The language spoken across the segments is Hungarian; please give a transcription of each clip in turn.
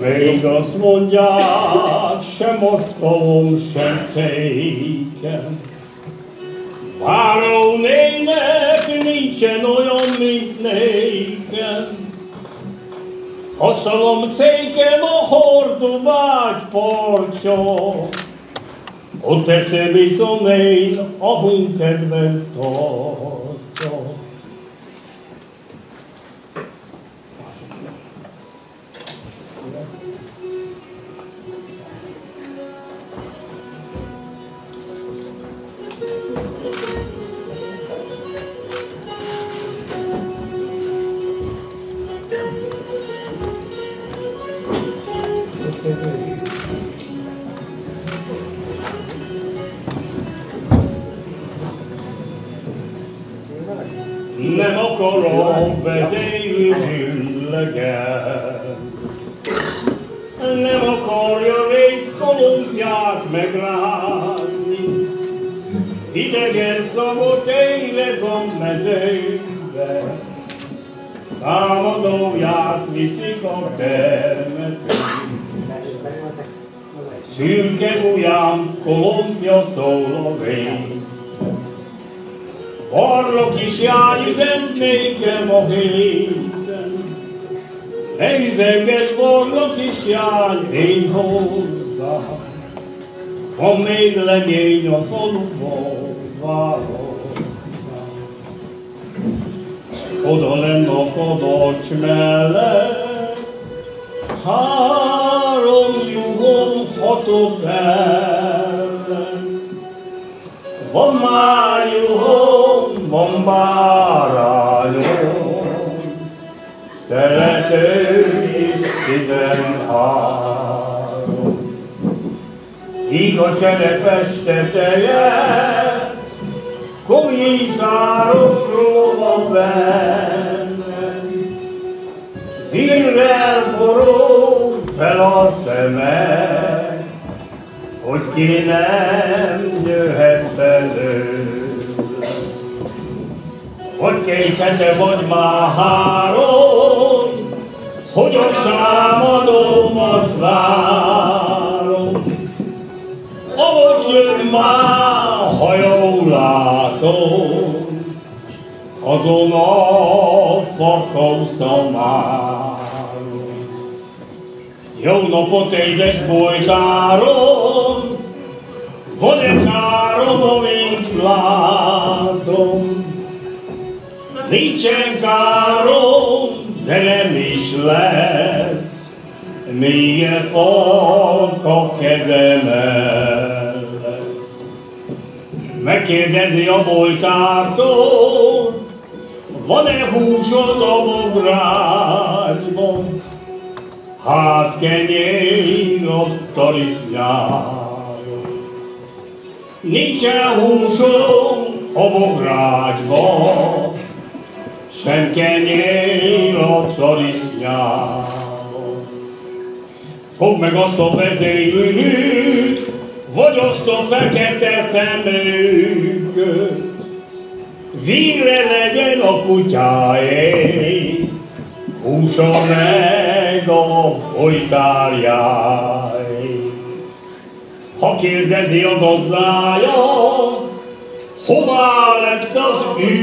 Még azt mondják, sem asztalom, sem széken. Várónének nincsen olyan, mint nékem. Asztalom székem a Hordubágy partja, ott teszem viszom én, ahol kedvem tartja. Nem akarom vezérű zsülleget, nem akarja rézkolumpját megrázni, idegen szagot érez a mezőbe, számadóját viszik a termetőbe. Szürke bujám, kolumpja szól a vég, Barlok is jár, üzent nékem a héten. Ne üzenges, barlok is jár, én hozzá. Van még legény a faluban, válasszá. Oda lenn a kadacs mellett, 3 juhom 6 ellen. Van már juhom, van bárányom, szerető is 13. Íg a cserepes teteje, komiszáros lova benne, vírrel forog fel a szeme, hogy ki nem jöhet belőle. Vagy 2 hete, vagy már 3, hogy a számadómat várom. Ahogy jön már, ha jól látom, azon a fakauszamár. Jó napot, édes bolytárom, van-e károm, amint látom? Nincsen károm, de nem is lesz, míg e falk a kezemben lesz. Megkérdezi a bolytártól, van-e húsod a bográcsban? Hát kenyér a tarisznyáron. Nincsen húsom a bográcsban, sem kenyér a tarisznyáron. Fogd meg azt a vezérűt, vagy azt a fekete szemüket, vírre legyen a kutyáé, húsa meg a bolytárjáé. Ha kérdezi a gazdája, hová lett az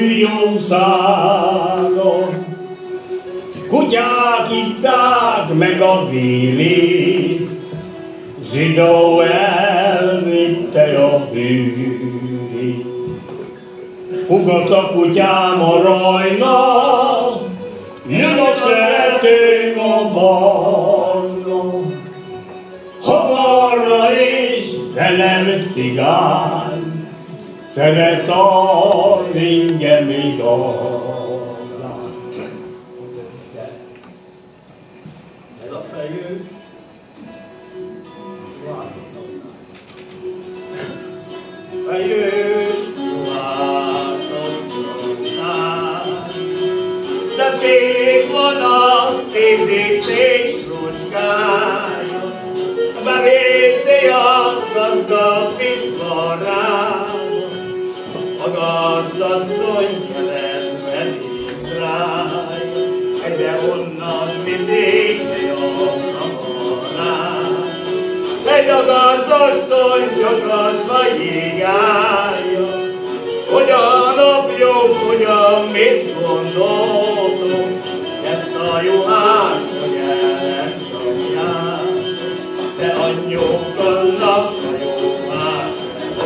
űrjószága? Kutyák itták meg a vírit, zsidó elvitte a bűrit. Ugat a kutyám a rajna, jön a szeretőm a barna. Ha barna is, de nem cigány, szeret az ingem igazán. Ez a fejő. Fejős ruházottunál, de félig van a kézítés ruskája, bevészi a gazda pitvarába, a gazdasszony keresztbe nincs rája, egyre onnan viszik jobbra. az asszony csak az vagy jégálja, hogy a napjuk, hogyan mit gondoltok, ezt a juhást, hogy el nem csapják, de anyjókannak a juhász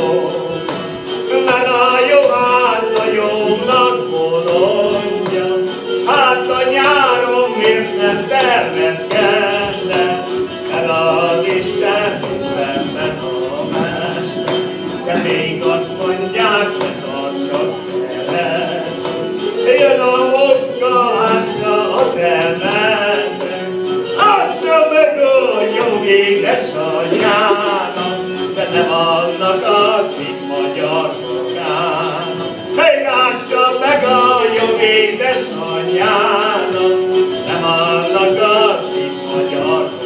mert a juhász a jónak bolondja, hát a nyáron miért nem termetkedne, el az Isten mindenben a mester, de még azt mondják, ne tartsak szeret. Jön a mocskálásra a termetek, ássa meg a jó édesanyjának, de nem annak az itt magyar magának. Hey, ássa meg a jó édesanyjának, nem annak az itt magyar magának.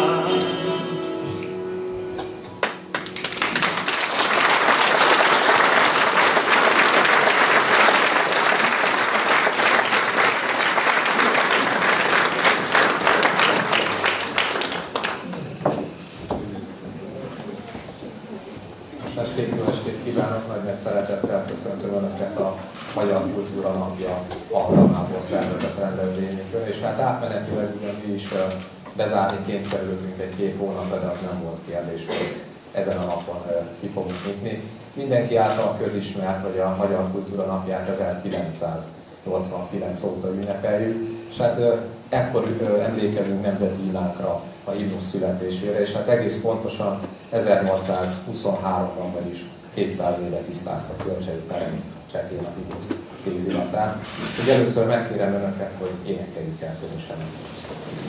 Szép jó estét kívánok, nagy szeretettel köszöntöm Önöket a Magyar Kultúra Napja alkalmából szervezett rendezvényünkön, és hát átmenetileg ugyan mi is bezárni kényszerültünk egy-két hónapra, de az nem volt kérdés, hogy ezen a napon ki fogunk nyitni. Mindenki által közismert, hogy a Magyar Kultúra Napját 1989 óta ünnepeljük, és hát ekkor emlékezünk nemzeti illánkra, a himnusz születésére, és hát egész pontosan 1823-ban, vagyis 200 éve tisztázta Kölcsei Ferenc csekély a himnusz kéziratát. Úgy először megkérem Önöket, hogy énekeljük el közösen a himnuszt.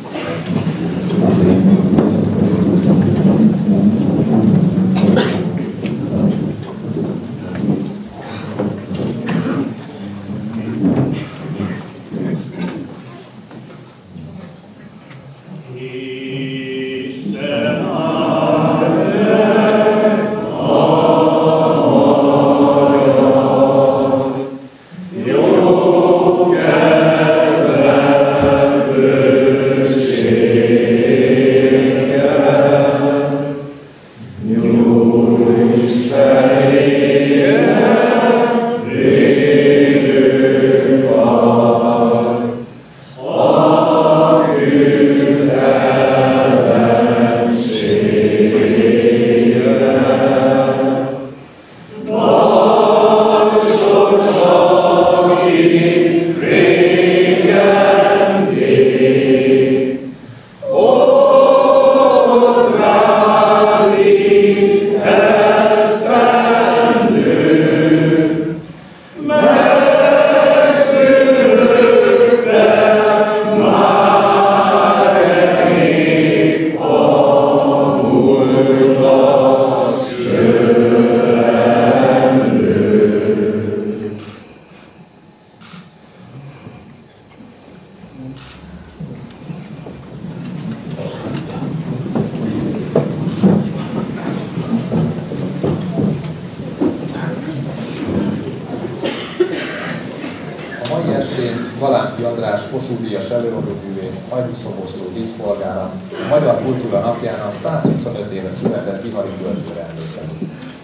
Galánfi András Kossuth-díjas előadóművész, hajdúszoboszló díszpolgára, a Magyar Kultúra Napján a 125 éve született bihari költőre emlékezik.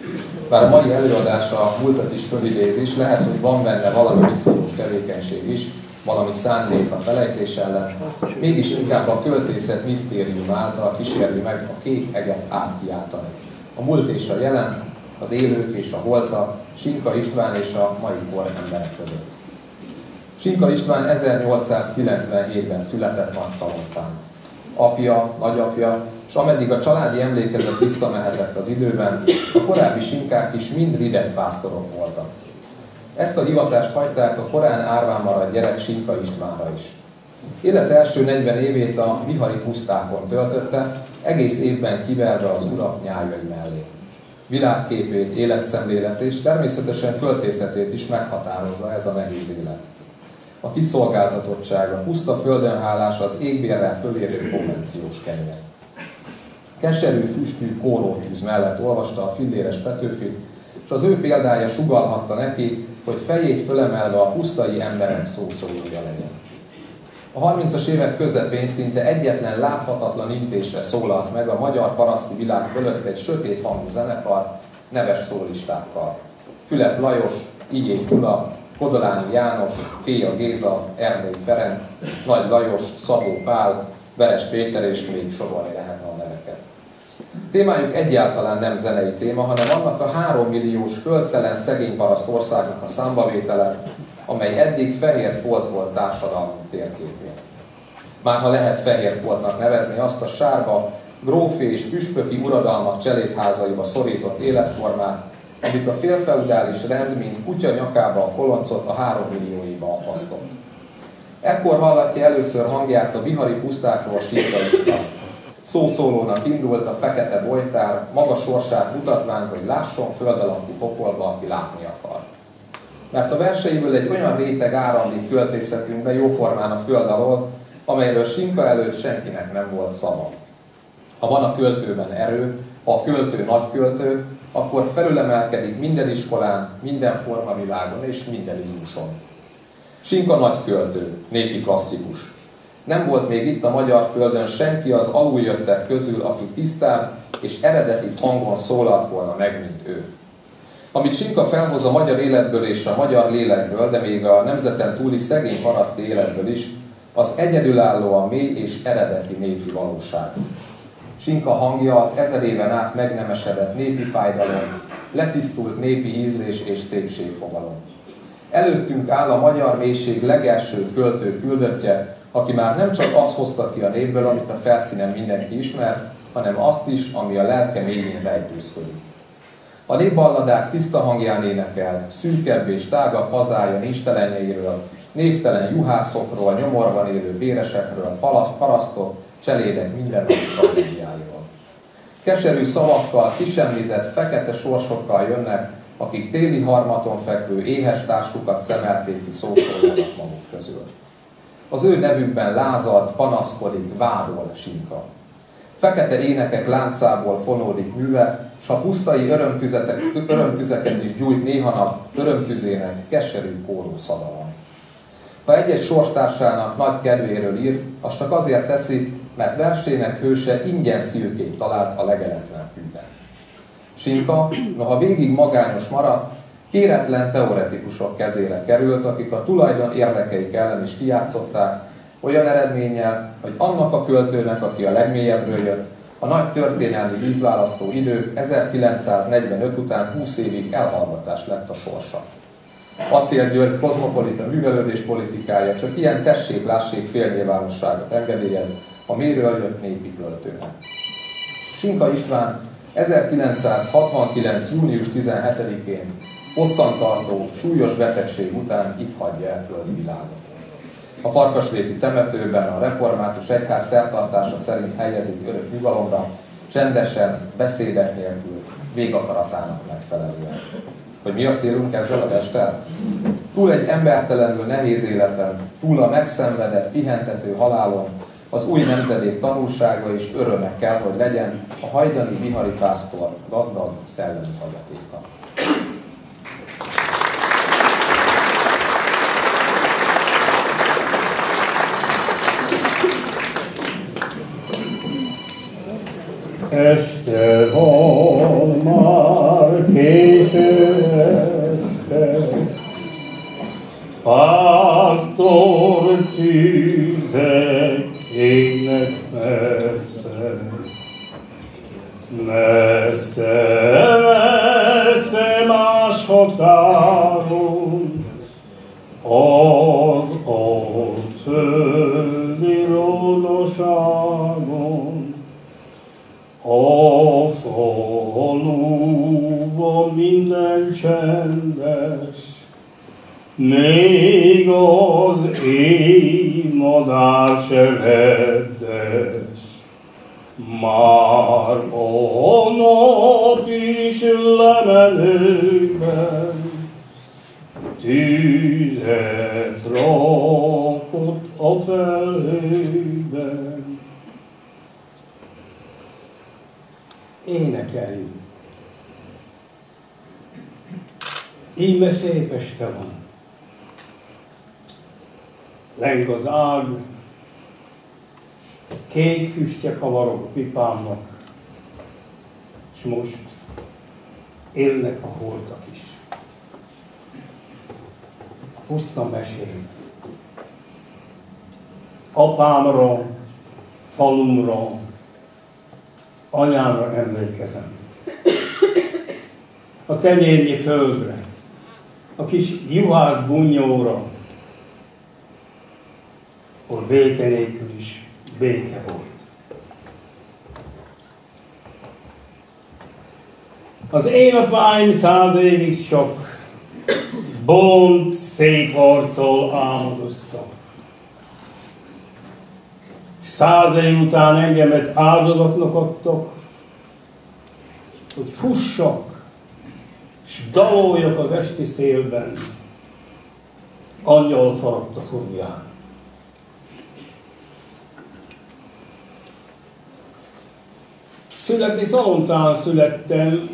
Bár a mai előadása múltat is fölidéz is, lehet, hogy van benne valami missziós tevékenység is, valami szándék a felejtés ellen, mégis inkább a költészet misztérium által kísérli meg a kék eget átkiáltani. A múlt és a jelen, az élők és a holtak, Sinka István és a mai kor emberek között. Sinka István 1897-ben született Nagyszalontán. Apja, nagyapja, és ameddig a családi emlékezet visszamehetett az időben, a korábbi sinkák is mind rideg pásztorok voltak. Ezt a hivatást hagyták a korán árván maradt gyerek Sinka Istvánra is. Élet első 40 évét a bihari pusztákon töltötte, egész évben kiverve az urak nyájai mellé. Világképét, életszemléletét és természetesen költészetét is meghatározza ez a nehéz élet. A kiszolgáltatottság, a puszta földönhálás az égbérrel fölérő konvenciós kenyér. Keserű, füstű kórótűz mellett olvasta a Filléres Petőfit, és az ő példája sugallhatta neki, hogy fejét fölemelve a pusztai emberek szószólója legyen. A 30-as évek közepén szinte egyetlen láthatatlan intésre szólalt meg a magyar paraszti világ fölött egy sötét hangú zenekar neves szólistákkal. Fülep Lajos, Ilyés Gyula, Kodolányi János, Féja Géza, Erdei Ferenc, Nagy Lajos, Szabó Pál, Veres Péter, és még sorolni lehetne a neveket. Témájuk egyáltalán nem zenei téma, hanem annak a 3 milliós földtelen szegény paraszt országnak a számbavétele, amely eddig fehér folt volt társadalmunk térképén. Már ha lehet fehér foltnak nevezni azt a sárba, grófi és püspöki uradalmak cselédházaiba szorított életformát, amit a félfeudális rend, mint kutya nyakába a koloncot a 3 millióiba akasztott. Ekkor hallatja először hangját a bihari pusztákról Sinka István. Szószólónak indult a fekete bojtár, maga sorsát mutatván, hogy lásson föld alatti pokolba, aki látni akar. Mert a verseiből egy olyan réteg áramlik költészetünkbe jóformán a föld alól, amelyről Sinka előtt senkinek nem volt szava. Ha van a költőben erő, ha a költő nagy költő, akkor felülemelkedik minden iskolán, minden formavilágon és minden izmuson. Sinka nagy költő, népi klasszikus. Nem volt még itt a magyar földön senki az aluljöttek közül, aki tisztább és eredetibb hangon szólalt volna meg, mint ő. Amit Sinka felhoz a magyar életből és a magyar lélekből, de még a nemzeten túli szegény paraszti életből is, az egyedülállóan mély és eredeti népi valóság. Sinka hangja az 1000 éven át megnemesedett népi fájdalom, letisztult népi ízlés és szépségfogalom. Előttünk áll a magyar mélység legelső költő küldöttje, aki már nem csak azt hozta ki a népből, amit a felszínen mindenki ismer, hanem azt is, ami a lelke mélyén rejtőzködik. A népballadák tiszta hangján énekel, szűkebb és tágabb hazája nincstelenjeiről, névtelen juhászokról, nyomorban élő béresekről, parasztok, cselédek mindennapi tragédiáiról. Keserű szavakkal, kisemlizett, fekete sorsokkal jönnek, akik téli harmaton fekvő éhes társukat szemelték ki szószólónak maguk közül. Az ő nevükben lázad, panaszkodik, vádol Sinka. Fekete énekek láncából fonódik műve, s a pusztai örömtüzeket is gyújt néha nap örömtüzének keserű kóró szava van. Ha egy-egy sorstársának nagy kedvéről ír, azt csak azért teszi, mert versének hőse ingyen szürkét talált a legeletlen fűben. Sinka, noha végig magányos maradt, kéretlen teoretikusok kezére került, akik a tulajdon érdekeik ellen is kijátszották, olyan eredménnyel, hogy annak a költőnek, aki a legmélyebbről jött, a nagy történelmi vízválasztó idők 1945 után 20 évig elhallgatás lett a sorsa. Acél György kozmopolita művelődés politikája csak ilyen tessék-lássék félnyilvánosságot engedélyez a mélyről jött népi költőnek. Sinka István 1969. június 17-én hosszantartó, súlyos betegség után itt hagyja el földi világot. A Farkasréti temetőben a református egyház szertartása szerint helyezik örök nyugalomra, csendesen, beszédek nélkül, végakaratának megfelelően. Hogy mi a célunk ezzel az estel? Túl egy embertelenül nehéz életen, túl a megszenvedett, pihentető halálon, az új nemzedék tanulsága és öröme kell, hogy legyen a hajdani bihari pásztor gazdag szellemi hagyatéka. Este van már késő este, pásztor tűzek égnek messze, messze, messze más határon, az alföldi ródoságon. A faluban minden csendes, még az éjmadár se reddes. Már a nap is lemenőben tüzet rakott a felhőben. Énekeljünk. Íme szép este van. Leng az ág, kék füstje kavarog a pipámnak, és most élnek a holtak is. A puszta mesél. Apámra, falumra, anyámra emlékezem. A tenyérnyi földre, a kis juhász bunnyóra, ahol béke nélkül is béke volt. Az én apáim 100 évig csak bolond, szép arccal álmodoztak. 100 év után engemet áldozatnak adtak, hogy fussak, s daloljak az esti szélben, angyal faragta furuján. Születni Szalontán születtem,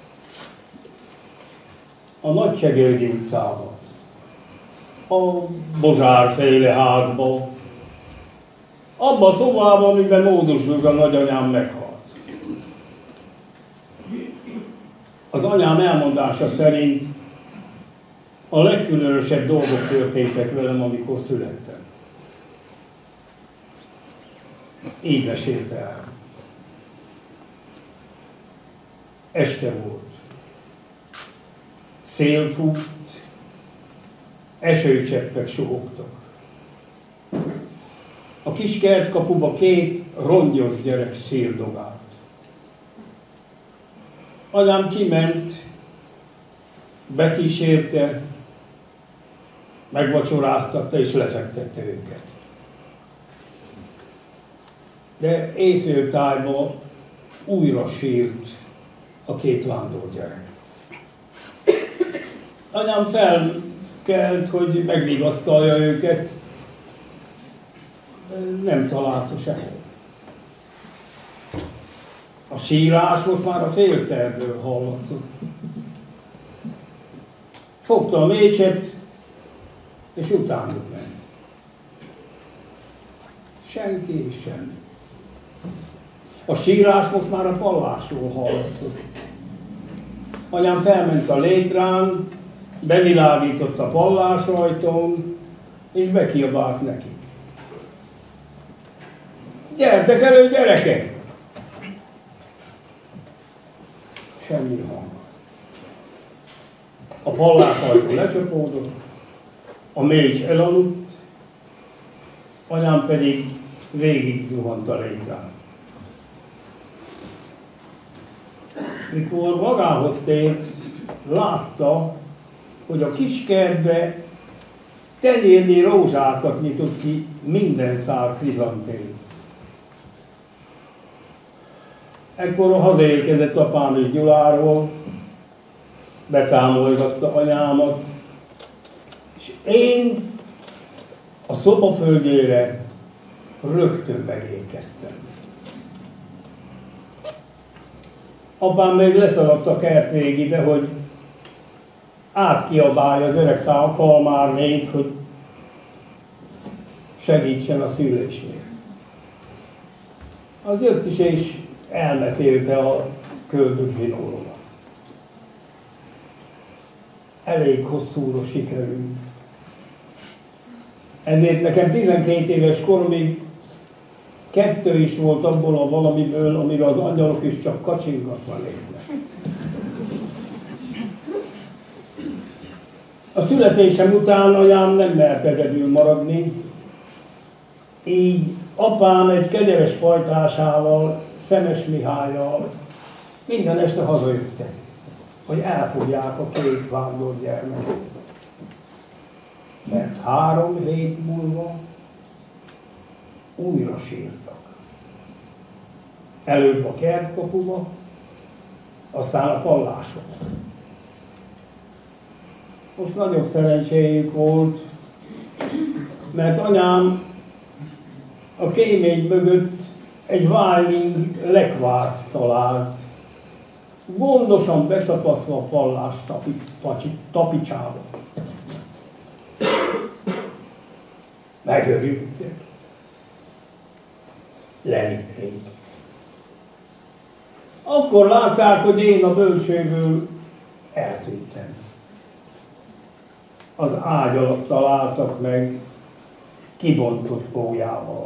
a Nagycsegődi utcában, a Bozsár-féle házban, abban a szobában, amiben Módos Zsuzsa nagyanyám meghalt. Az anyám elmondása szerint a legkülönösebb dolgok történtek velem, amikor születtem. Így mesélte el. Este volt. Szél fújt, esőcseppek suhogtak. A kis kertkapuba 2 rongyos gyerek sírdogált. Anyám kiment, bekísérte, megvacsoráztatta és lefektette őket. De éjféltájban újra sírt a 2 vándorgyerek. Anyám felkelt, hogy megvigasztalja őket, de nem találta sehol. A sírás most már a félszerből hallatszott. Fogta a mécset, és utánuk ment. Senki és semmi. A sírás most már a pallásról hallatszott. Anyám felment a létrán, bevilágított a pallásajtón, és bekiabált nekik. Gyertek elő, gyerekek! Semmi hang. A pallásajtó lecsapódott, a mécs elaludt, anyám pedig végig zuhant a létrán. Mikor magához tért, látta, hogy a kiskertbe tenyérnyi rózsákat nyitott ki minden szál krizantén. Ekkor hazaérkezett apám és Gyuláról, betámolgatta anyámat, és én a szoba földjére rögtön megérkeztem. Apám még leszaladt a kert végébe, hogy átkiabálja az öreg Kalmárnét, hogy segítsen a szülésnél. Az jött is, és elmetélte a köldök zsinóromat. Elég hosszúra sikerült. Ezért nekem 12 éves koromig 2 is volt abból a valamiből, amire az angyalok is csak kacsingatva néznek. A születésem után anyám nem mert egyedül maradni, így apám egy kegyeles pajtásával, Szemes Mihályal minden este hazajöttek, hogy elfogják a 2 vándorgyermeket. Mert 3 hét múlva újra sírtak. Előbb a kertkapuba, aztán a pallásba. Most nagyon szerencséjük volt, mert anyám a kémény mögött egy Weining lekvárt talált, gondosan betapasztva a pallás tapicsába. Megörültek. levitték. Akkor látták, hogy én a bölcsőből eltűntem. Az ágy alatt találtak meg, kibontott pólyával.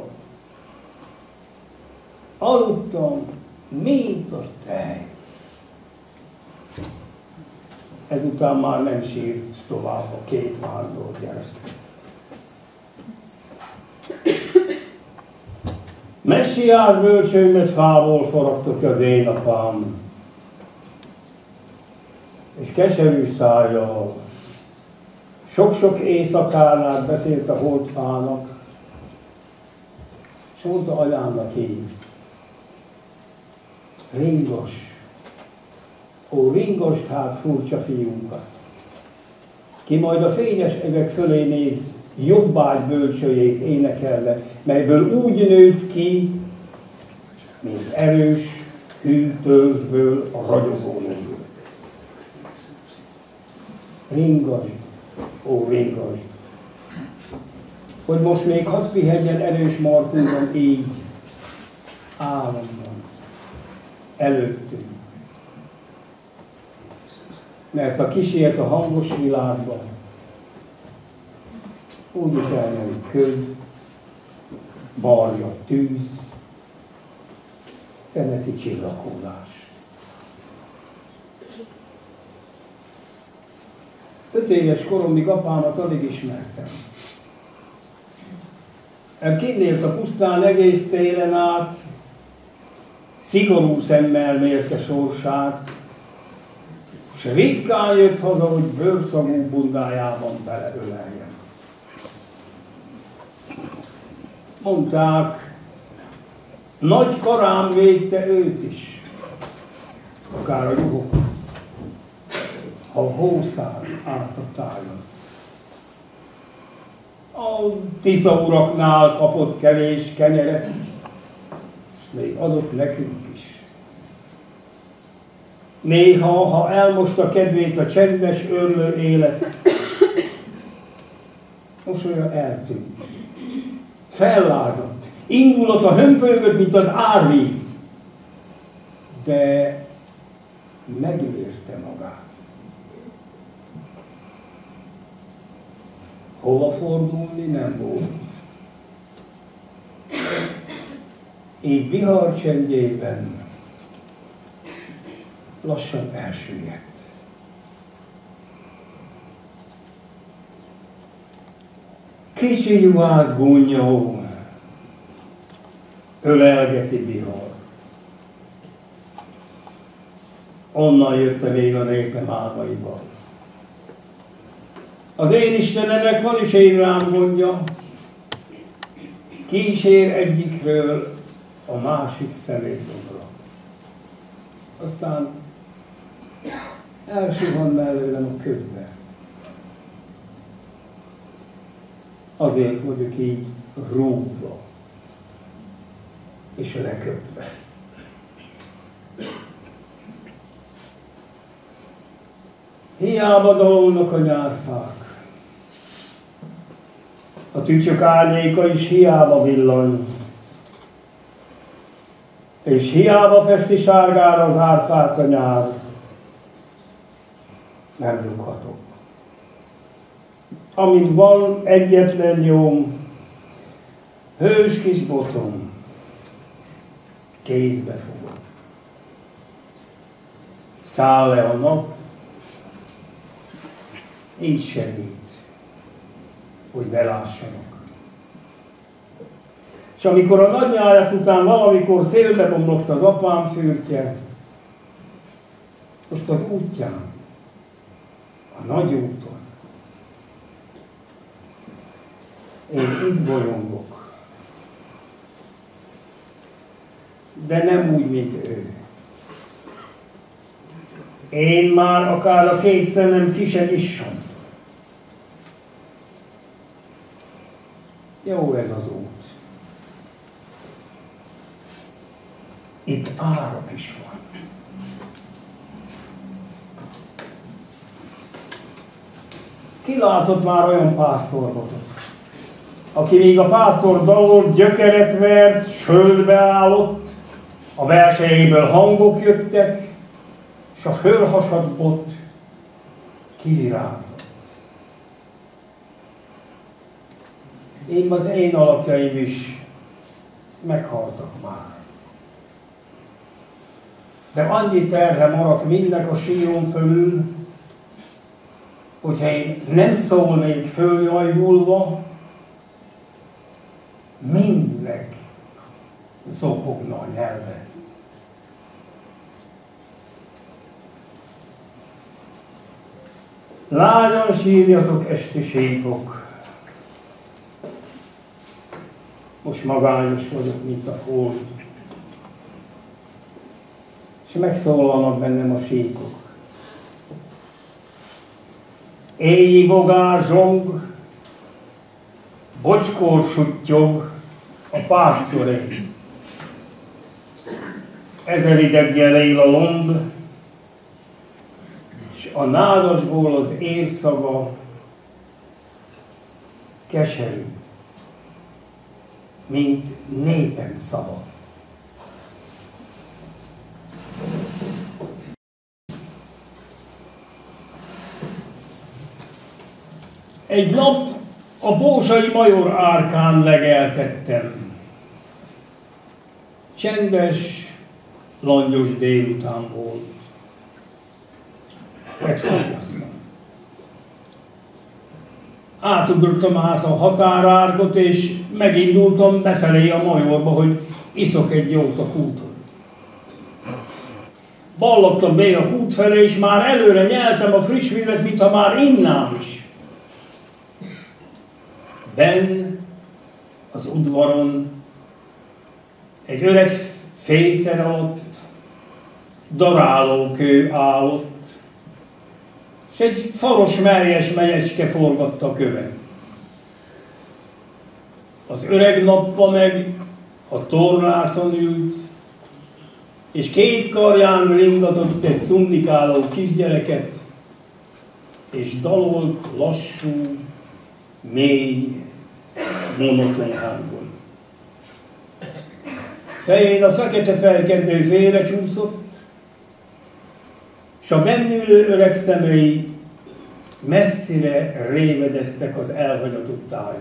Aludtam, mint a tej. Ezután már nem sírt tovább a két vándor gyerek. Messiás bölcsőmet fából forradtak az én apám, és keserű szájjal, sok-sok éjszakán át beszélt a holdfának, és mondta anyámnak így: ringos, ó, ringosd hát furcsa fiúnkat, ki majd a fényes egek fölé néz, jobbágy bölcsőjét énekelve, melyből úgy nőtt ki, mint erős, hű törzsből a ragyogó nő. Ringasd, ó, ringasd, hogy most még hadd pihenjen erős markúban így, álomban, előttünk. Mert ha kísért a hangos világban, úgyis elnyeli köd, barja tűz, teneti csillaghullás. 5 éves koromig apámat alig ismertem. Mert kint élt a pusztán egész télen át, szigorú szemmel mérte sorsát, s ritkán jött haza, hogy bőrszagú bundájában beleöleljen. Mondták, nagy karám védte őt is, akár a juhok, ha hószál át a tájon. A Tisza uraknál kapott kevés kenyeret, és még adott nekünk is. Néha, ha elmosta kedvét a csendes, örlő élet, mosolya eltűnt, fellázadt, indulata hömpölygött, mint az árvíz, de megmérte magát. Hova fordulni nem volt. Így Bihar csendjében lassan elsüllyedt. Kicsi juhász gúnyó ölelgeti Bihar. Onnan jöttem én a népem álmaival. Az én Istenemnek van is én rám gondja, kísér egyikről a másik szemétdobra. Aztán elsuhan mellőlem a ködbe. Azért vagyok így rúgva és leköpve. Hiába dalolnak a nyárfák, a tücsök árnyéka is hiába villany, és hiába festi sárgára az árpát a nyár, nem nyughatok. Amint van egyetlen nyom, hős kis botom, kézbe fogom. Száll le a nap, így segít, hogy ne lássanak. És amikor a nagy nyárak után valamikor szélbe bomlott az apám fürtje, most az útján, a nagy úton, én itt bolyongok, de nem úgy, mint ő. Én már akár a 2 szemem ki sem issom. Jó ez az út. Itt árok is van. Ki látott már olyan pásztorbotot? aki még a pásztor dalol gyökeret vert, s földbe állott, a belsejéből hangok jöttek, és a fölhasadt bot kivirágzott. Az én alakjaim is meghaltak már. De annyi terhe maradt mindnek a síron fölül, hogyha én nem szólnék följajdulva, mindnek zokogna a nyelve. Lágyan sírjatok, esti sípok. Most magányos vagyok, mint a hold. És megszólalnak bennem a sípok. Éjjé bogár zsong, bocskor suttyog a pásztoré. Ezer ideggel él a lomb, és a nádasból az érszaga keserű, mint népem szava. Egy nap a Bósai Major árkán legeltettem. Csendes, langyos délután volt. Megszakjaztam. Átugrottam át a határárkot, és megindultam befelé a Majorba, hogy iszok egy jót a kúton. Ballottam be a kút felé, és már előre nyeltem a friss vizet, mintha már innám is. Benn az udvaron egy öreg fészer alatt darálókő állott, és egy faros mellyes menyecske forgatta a követ. Az öreg nappa meg a tornácon ült, és két karján ringatott egy szundikáló kisgyereket, és dalolt lassú, mély, monoton hangon. Fején a fekete felkenő félrecsúszott, s a bennülő öreg szemei messzire révedeztek az elhagyatott tájon.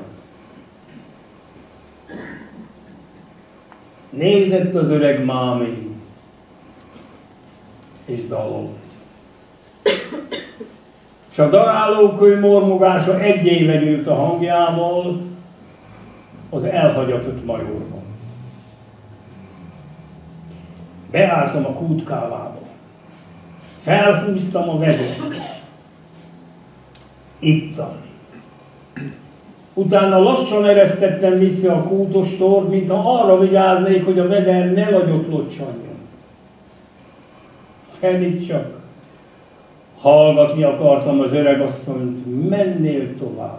Nézett az öreg mámé, és dalolt. S a darálókő mormogása egyéve gyűlt a hangjával az elhagyatott Majorban. Beálltam a kútkávába. Felfúztam a vedet. Ittam. Utána lassan eresztettem vissza a kútostort, mintha arra vigyáznék, hogy a veder ne nagyot locsanjon. Pedig csak hallgatni akartam az öregasszonyt, mennél tovább.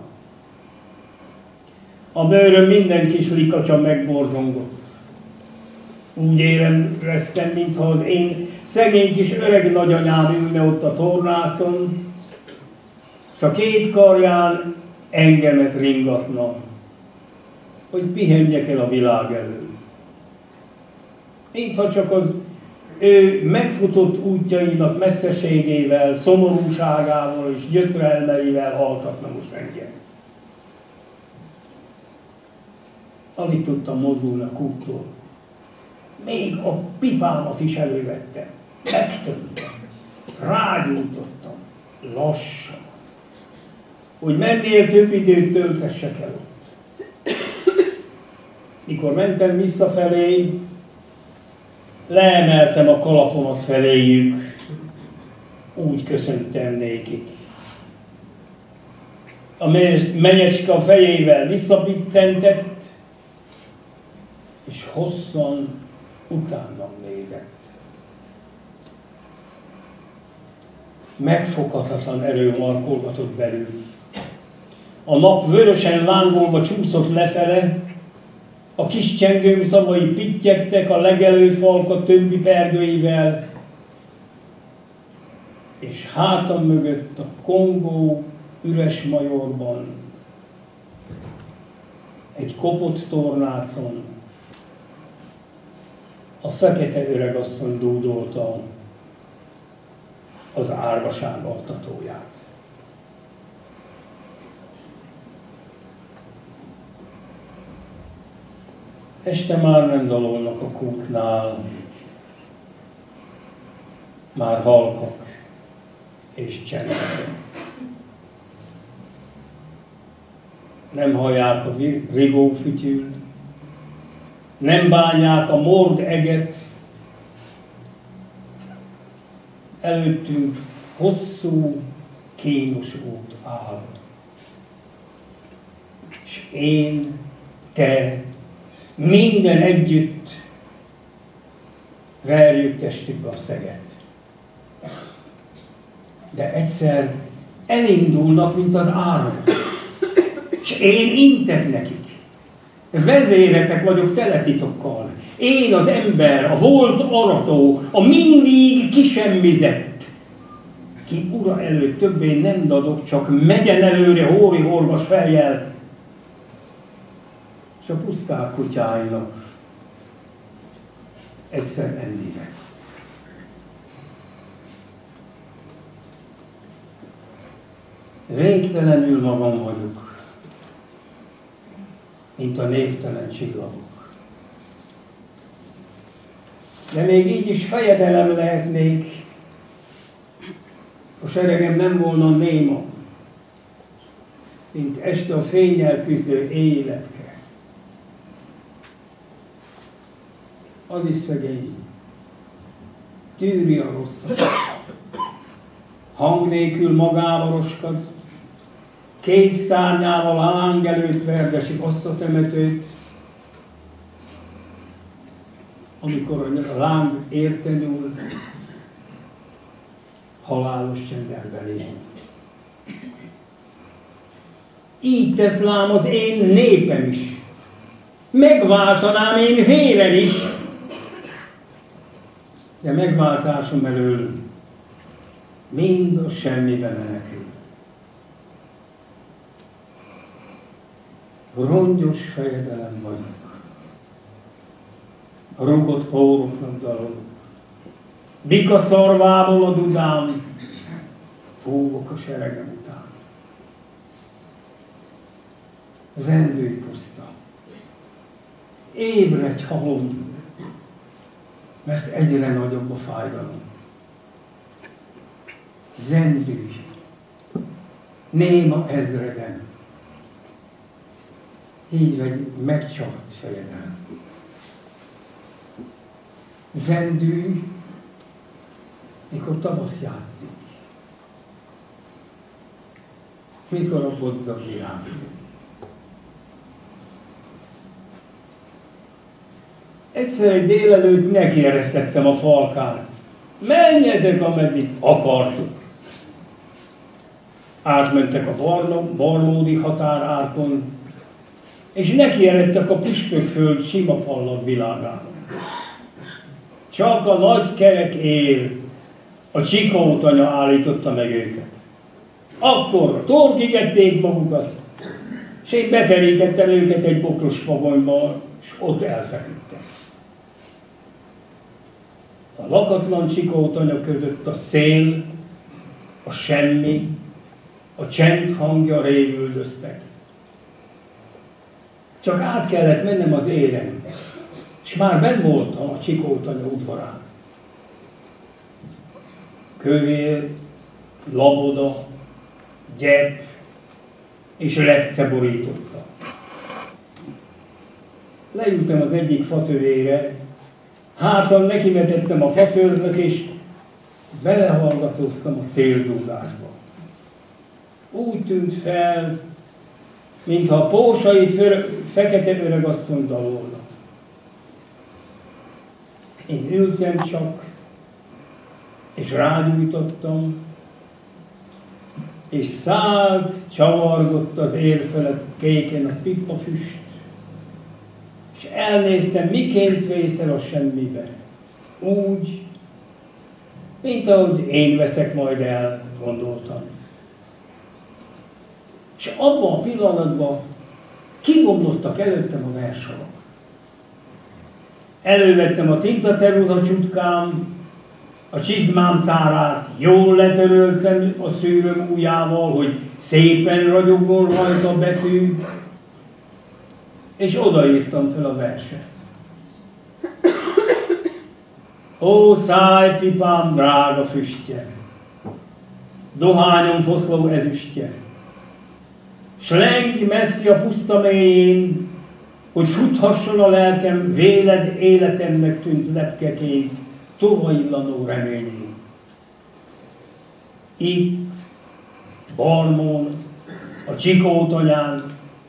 A bőröm minden kis likacsa megborzongott. Úgy éreztem, mintha az én szegény kis öreg nagyanyám ülne ott a tornácon, és a két karján engemet ringatna, hogy pihenjek el a világ elől. Mintha csak az ő megfutott útjainak messzeségével, szomorúságával és gyötrelmeivel hallgatna most engem. Alig tudtam mozdulni a kúttól. Még a pipámat is elővettem. Megtömtem. Rágyújtottam. Lassan. Hogy mennél több időt töltessek el ott. Mikor mentem visszafelé, leemeltem a kalapomat feléjük. Úgy köszöntem nékik. A menyecske a fejével visszapiccentett, és hosszan utánam nézett. Megfoghatatlan erő markolgatott belül. A nap vörösen lángolva csúszott lefele, a kis csengőm szavai pittyegtek a legelőfalka többi pergőivel, és hátam mögött a kongó üres Majorban egy kopott tornácon a fekete öregasszony dúdolta az árvaság altatóját. Este már nem dalolnak a kútnál, már halkak és csendesek. Nem hallják a rigófütyült, nem bánják a mord eget, előttünk hosszú, kínos út áll. És én, te, minden együtt verjük testükbe a szeget. De egyszer elindulnak, mint az áramok. És én intek nekik. Vezéretek vagyok teletitokkal. Én az ember, a volt arató, a mindig kisemmizett, ki ura előtt többé nem dadok, csak megyen előre hóri horgas fejjel, és a puszták kutyáinak egyszer ennivet. Végtelenül magam vagyok, mint a névtelen csillagok. De még így is fejedelem lehetnék, a seregem nem volna néma, mint este a fénnyel küzdő éjletke. Az is szegény, tűri a rosszat, hang nélkül magába roskad, két szárnyával a láng előtt verdesik azt a temetőt, amikor a láng érte nyúl, halálos csendben belé. Így tesz lám az én népem is. Megváltanám én véren is, de megváltásom elől mind a semmibe menekül. Rongyos fejedelem vagyok. A rúgott póroknak dalolok. Bika szarvából a dudám, fúvok a seregem után. Zendőj puszta. Ébredj, halom, mert egyre nagyobb a fájdalom. Zendülj, néma ezredem, így vagy megcsalt fejedelem. Zendülj, mikor tavasz játszik, mikor a bodzag virágzik. Egyszer egy délelőtt nekieresztettem a falkát. Menjetek, ameddig akartok. Átmentek a barlódi határárkon, és nekieredtek a püspökföld sima pallag világának. Csak a nagy kerek ér, a Csikót anya állította meg őket. Akkor torkigették magukat, és én beterítettem őket egy bokros fogonyba, és ott elfeküdtek. A lakatlan Csikót anya között a szél, a semmi, a csend hangja révüldöztek. Csak át kellett mennem az éren, és már benn voltam a Csikót anya udvarán. Kövér, laboda, gyep és lepce borította. Leültem az egyik fatövére, hátam nekivetettem a fatörzsnek, és belehallgatóztam a szélzúgásba. Úgy tűnt fel, mintha a pósai fekete öregasszony dalolna. Én ültem csak, és rágyújtottam, és szállt, csavargott az ér felett kéken a pipafüst, és elnéztem, miként vészel a semmibe. Úgy, mint ahogy én veszek majd el, gondoltam. És abban a pillanatban kibomlottak előttem a versorok. Elővettem a tintaceruza csutkám, a csizmám szárát jól letöröltem a szőröm ujjával, hogy szépen ragyogjon rajta a betű, és odaírtam fel a verset. Ó, szájpipám drága füstje, dohányom foszló ezüstje, s lengi messzi a puszta mélyén, hogy futhasson a lelkem véled életemnek tűnt lepkeként, tovaillanó reményén. Itt, Barmón, a Csikótanyán,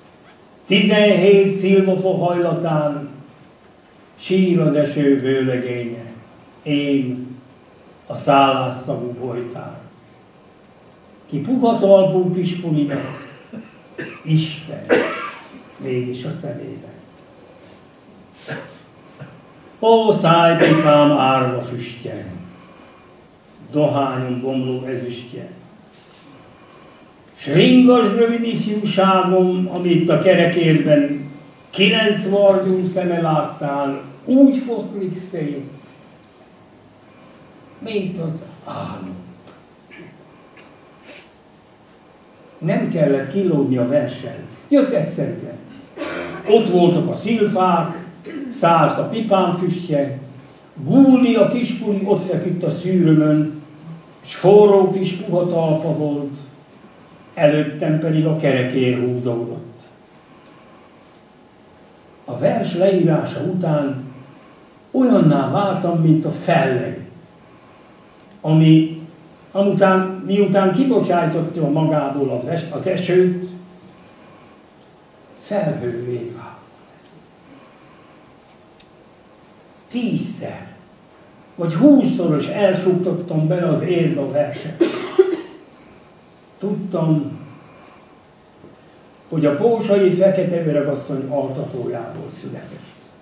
17 szilvafa hajlatán, sír az eső vőlegénye, én a szállásszagú bojtár. Ki puha talpú kispulinak, Isten mégis a szemében. Ó, szájpipám árva füstje, dohányom bomló ezüstje, s ringas rövid ifjúságom, amit a kerekérben 9 vargyú szeme láttál, úgy foszlik szét, mint az álom. Nem kellett kilódni a versen, jött egyszerűen. Ott voltak a szilfák, szállt a pipám füstje, Gúli a kispuli ott feküdt a szűrömön, s forró kis puha talpa volt, előttem pedig a kerekér húzódott. A vers leírása után olyanná váltam, mint a felleg, miután kibocsájtotta magából az esőt, felhővé vált. 10-szer vagy 20-szoros elsúgtottam bele az érbe a verset. Tudtam, hogy a pósai fekete öregasszony altatójából született.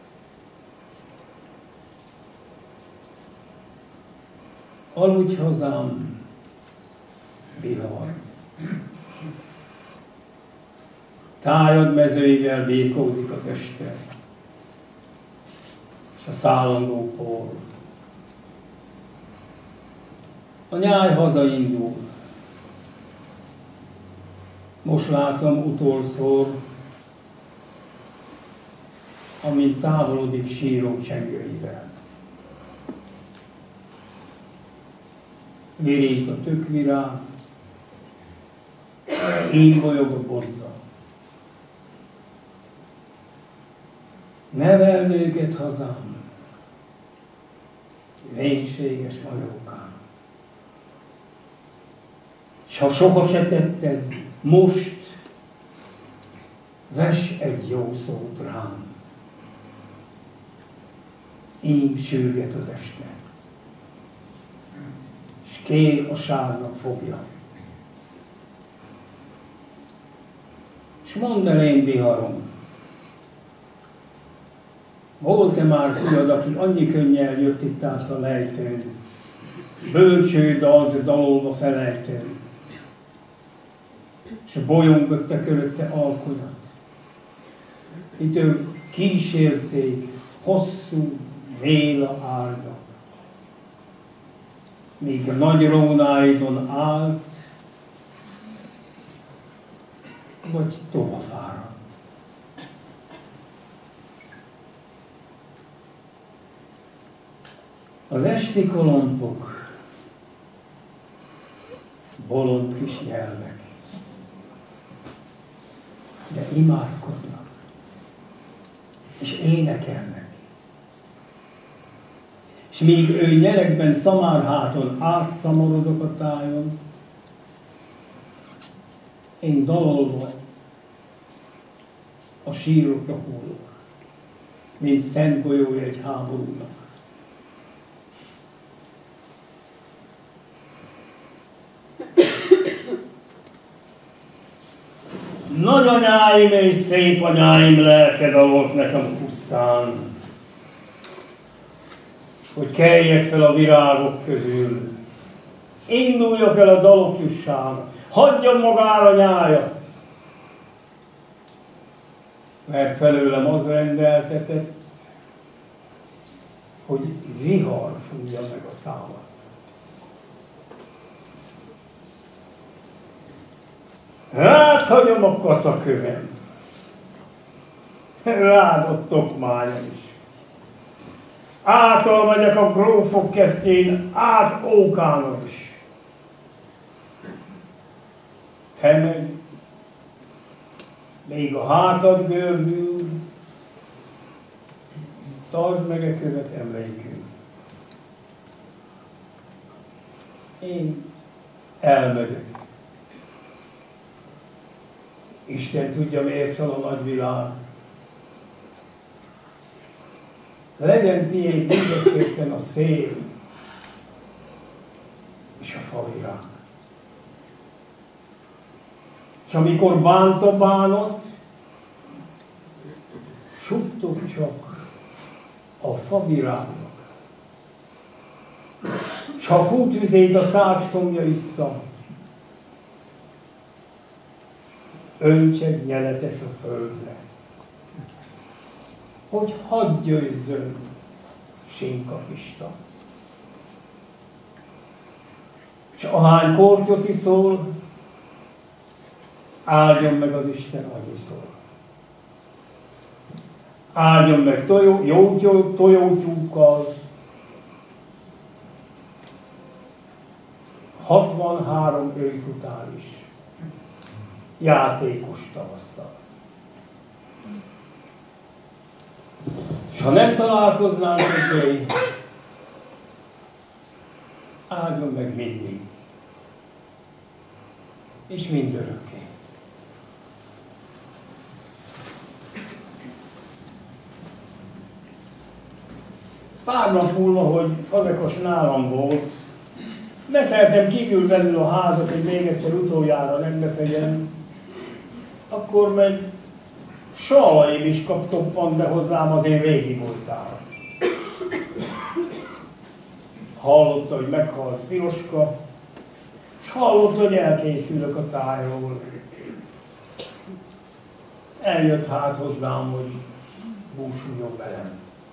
Aludj hazám, Bihar. Tájad mezőivel birkózik az este, és a szállandó por. A nyáj hazaindul. Most látom utolszor, amint távolodik síró csengőivel. Virít a tökvirág, én bolyog a borza. Neveld őket hazám, vénységes majókám. S ha soha se tetted, most vess egy jó szót rám. Ím sürget az este, s kér a sárnak fogja. S mondd el én, Biharom, volt-e már fiad, aki annyi könnyel jött itt át a lejtőn, bölcső dalt dalolva felejtőn, s bolyongott körötte alkonyat. Itől kísérték hosszú, méla árga, míg a nagy rónáidon állt, vagy tova fáradt. Az esti kolompok, bolond kis nyelvek, de imádkoznak, és énekelnek. És míg ő nyerekben szamárháton átszamorozok a tájon, én dalolva a sírokra hullok, mint szent golyója egy háborúnak. Nagyanyáim és szép anyáim lelke dalolt nekem pusztán, hogy keljek fel a virágok közül, induljak el a dalok jussára, hagyjam magára nyájat. mert felőlem az rendeltetett, hogy vihar fújja meg a számat. Rád hagyom a kaszakövem, rád a tokmányom is. Átolmegyek a grófok kesztyén, át Ókánon is. Te meg, még a hátad görbül, tartsd meg a követ emlékül. Én elmegyek. Isten tudja, miért fel a nagyvilág. Legyen tiéd mindezképpen a szél és a favirág. És amikor bánt a bánat, suttog csak a favirágnak. S ha kútüzét a szád szomja vissza, öntsed nyeletet a földre, hogy hadd győzzön sénkapista. És ahány kortyot iszol, áldjon meg az Isten annyiszor. Áldjon meg jó tojótyúkkal, 63 ősz után is, játékos tavasszal. És ha nem találkoznánk többé, áldjon meg mindig, és mindörökké. Pár nap múlva, hogy Fazekas nálam volt, leszeltem kívül belül a házat, hogy még egyszer utoljára rendbe tegyen, akkor meg Salaim is kaptoppant be hozzám az én régi boltára. Hallotta, hogy meghalt Piroska, és hallotta, hogy elkészülök a tájról. Eljött hát hozzám, hogy búsuljon velem.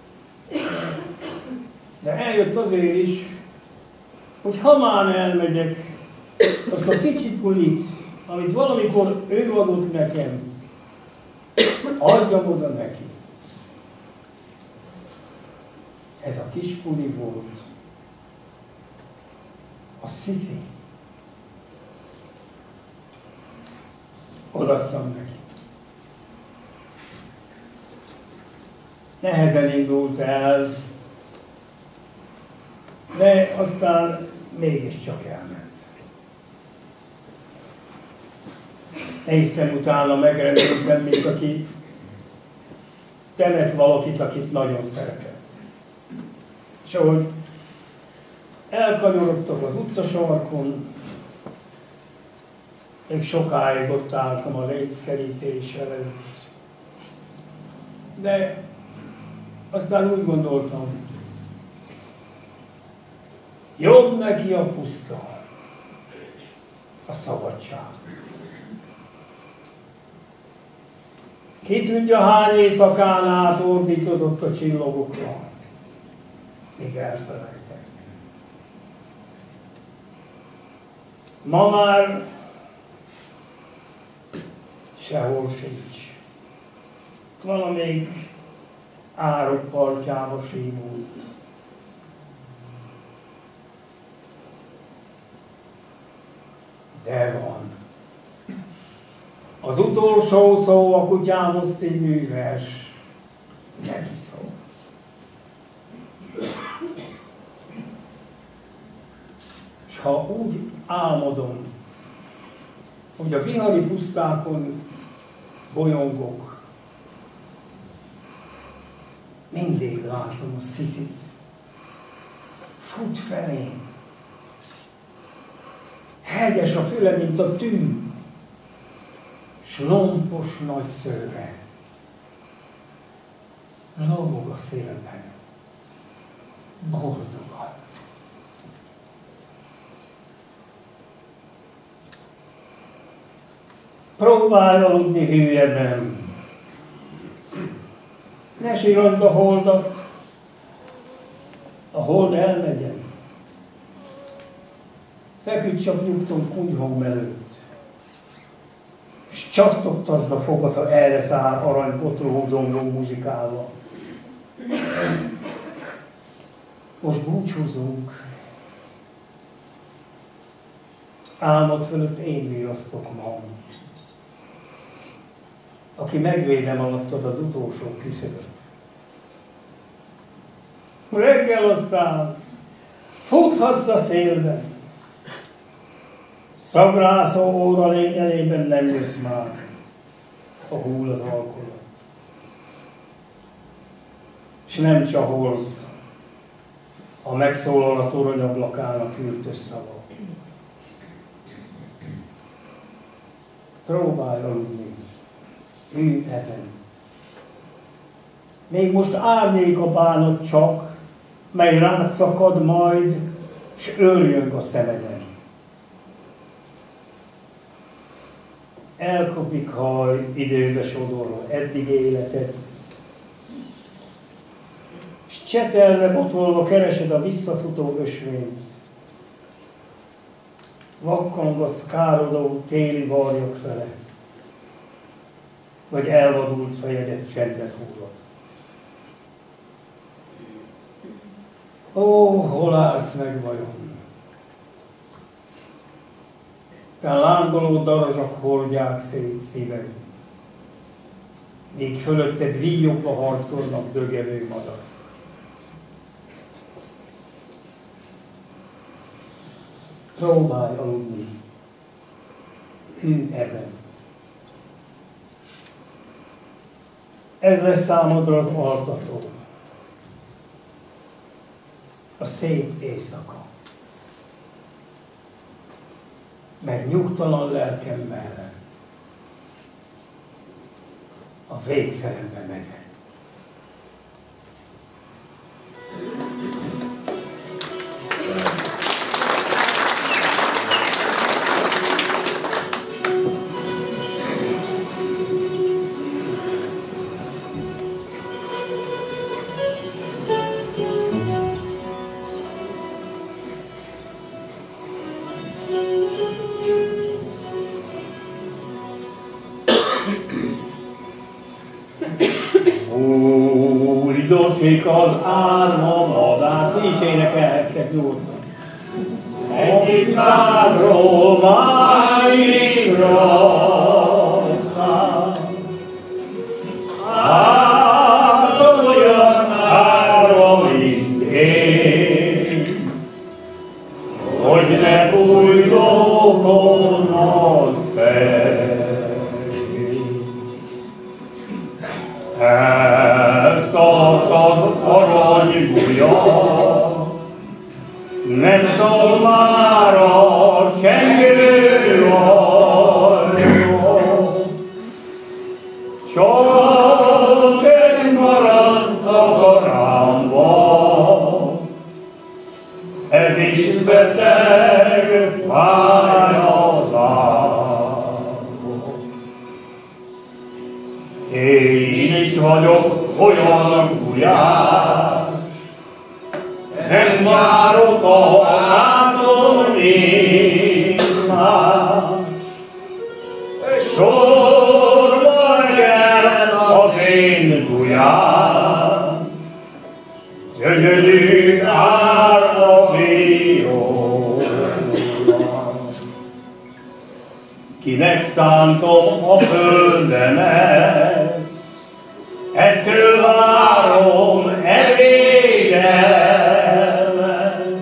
De eljött azért is, hogy ha már elmegyek, azt a kicsi pulit, amit valamikor ő adott nekem, adjam oda neki. Ez a kis puli volt a Sziszi. Odaadtam neki. Nehezen indult el, de aztán mégiscsak elment. Néztem utána, megrendültem, mint aki temet valakit, akit nagyon szeretett. És ahogy elkanyarodtak az utcasarkon, még sokáig ott álltam a léckerítés előtt. De aztán úgy gondoltam, jobb neki a puszta, a szabadság. Ki tudja, hány éjszakán át ordítozott a csillagokra, míg elfelejtett. Ma már sehol sincs. Valamelyik árok partjába símult. De van. Az utolsó szó a Kutyámhoz című vers neki szól. És ha úgy álmodom, hogy a bihari pusztákon bolyongok, mindig látom a Sziszit. Fut felém. Hegyes a füle, mint a tű, s lompos nagy szőre. Lobog a szélben. Boldogan. Próbálj aludni hülyeben, Ne sírasd a holdat, a hold elmegyen. Feküdj csak nyugton kunyhóm előtt, és csattogtasd a fogad, ha erre száll aranypotró domló muzsikálva. Most búcsúzunk. Álmod fölött én virasztok ma, aki megvédem alattad az utolsó küszöböt. Reggel aztán futhatsz a szélben, szagrászó óra lényelében nem jössz már, ha hull az alkolat. És nem csaholsz, ha megszólal a toronyablakának ürtös szava. Próbálj aludni, ülj ebben. Még most árnyék a bánat csak, mely rád szakad majd, s őrjöng a szemeden. Elkopik haj időbe sodorva eddig életed, s csetelve botolva keresed a visszafutó ösvényt. Vakkangasz károdó téli varjak fele, vagy elvadult fejedet csendbe fúrod. Ó, hol állsz meg vajon? Te lángoló darazsak hordják szét szíved, míg fölötted víjogva harcolnak dögevő madarak. Próbálj aludni, ülj ebben. Ez lesz számodra az altató, a szép éjszaka, meg nyugtalan lelkem mellett a végtelenbe megyek. Dosik az árma madár, ti is énekelhettek nyugodtan. Egyik lábról másikra száll. Hát olyan ágra, mint én, hogy ne bújtókon a szél. Elszaladt az aranygulya, nem szól már a csengő hajó, csak egy maradt a garámba, ez is beteg fáj az ágó. Én is vagyok olyan gulyás, nem járok a háton nincs más. Sorba jel az én gulyám, gyönyörű árva viola. Kinek szántom a földemet, ettől várom evédelmet.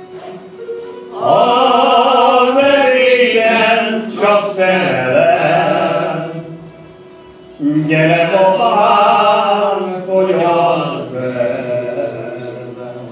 Az evégen csak szerelem, gyere babám, fogyassz velem.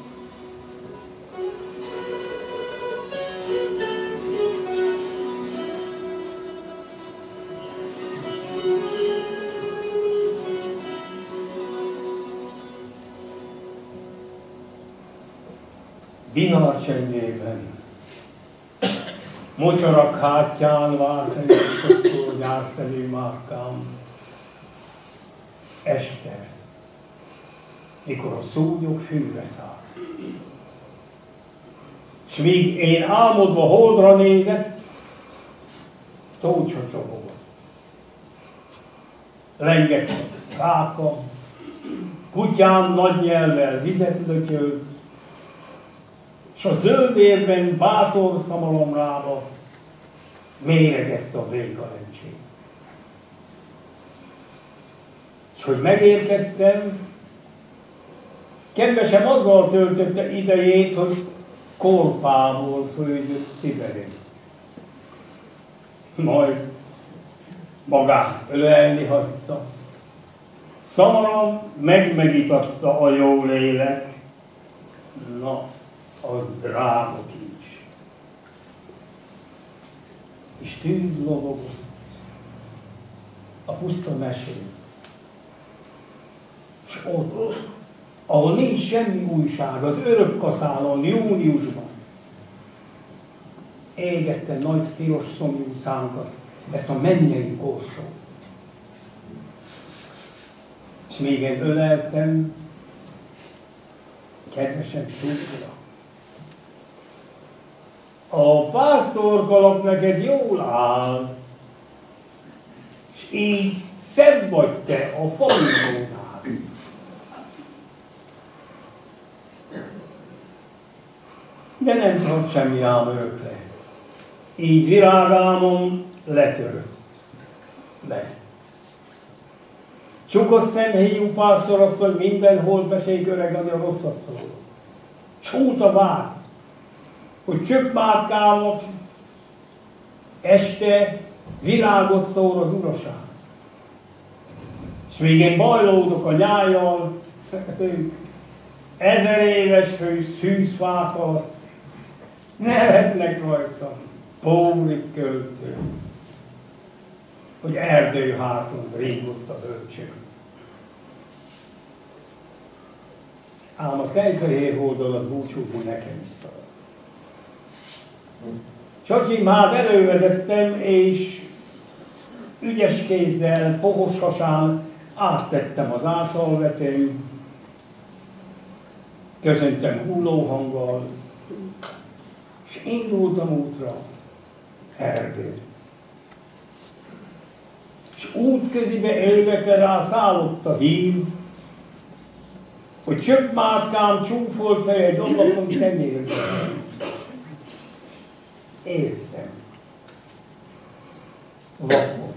Bihar csendjében, mocsarak hátján várt engem sokszor gyárszelő mátkám. Este, mikor a szúnyog fűre szállt. És míg én álmodva holdra nézett, tó csocsogott. Lengett a káka, kutyám nagy nyelvvel vizet lötyölt, s a zöld érben bátor szamalomrába méregett a végkalencség. És hogy megérkeztem, kedvesem azzal töltötte idejét, hogy korpából főzött ciberét. Majd magát ölelni hagyta. Szamaram megitatta a jó lélek, na, az drága kincs. És tűz lobogott a puszta mesét. És ott, ahol nincs semmi újság, az örökkaszálon, júniusban, égette nagy piros szomjú szánkat, ezt a mennyei korsót. És még én öleltem, kedvesem súlyra. A pásztorkalap neked jól áll, és így szebb vagy te a famíliónál. De nem tart semmi ám örökre. Így virágámon letörött. Le. Csukott szemhéjú pásztorasszony minden holdmesék öregani a rosszat szól. Csúlta vár, hogy csöppmátkámot este virágot szór az uraság. És még én bajlódok a nyájjal, 1000 éves fűzfák alatt, nevetnek rajtam, pórik költő, hogy erdő háton régott a bölcső. Ám a tejfehér hold alatt búcsúzni nekem is szabad. Csacsim, hát elővezettem, és ügyes kézzel, pohos hasán áttettem az általvetőn, köszöntem hullóhanggal, és indultam útra, erdő. És útközibe évekre rá szállott a hív, hogy csöppmátkám csúfolt fej egy ablakon tenyérben. Értem. Vakon.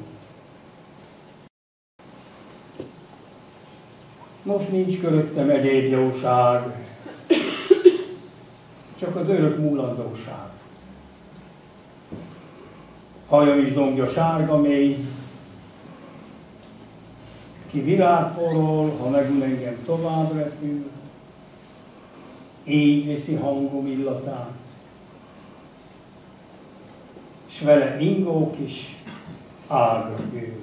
Most nincs köröttem egyéb jóság, csak az örök múlandóság. Hajam is dongja sárga mély, ki virágporol, ha megun engem tovább repül, így viszi hangom illatát, s vele ingók is ágra ül.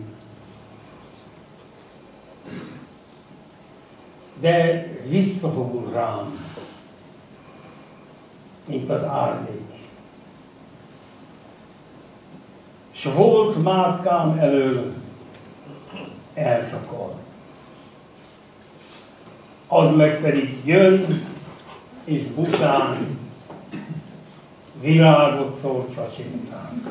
De visszahogul rám, mint az árnyék. S volt mátkám elől eltakar. Az meg pedig jön, és bután virágot szól csacsintán.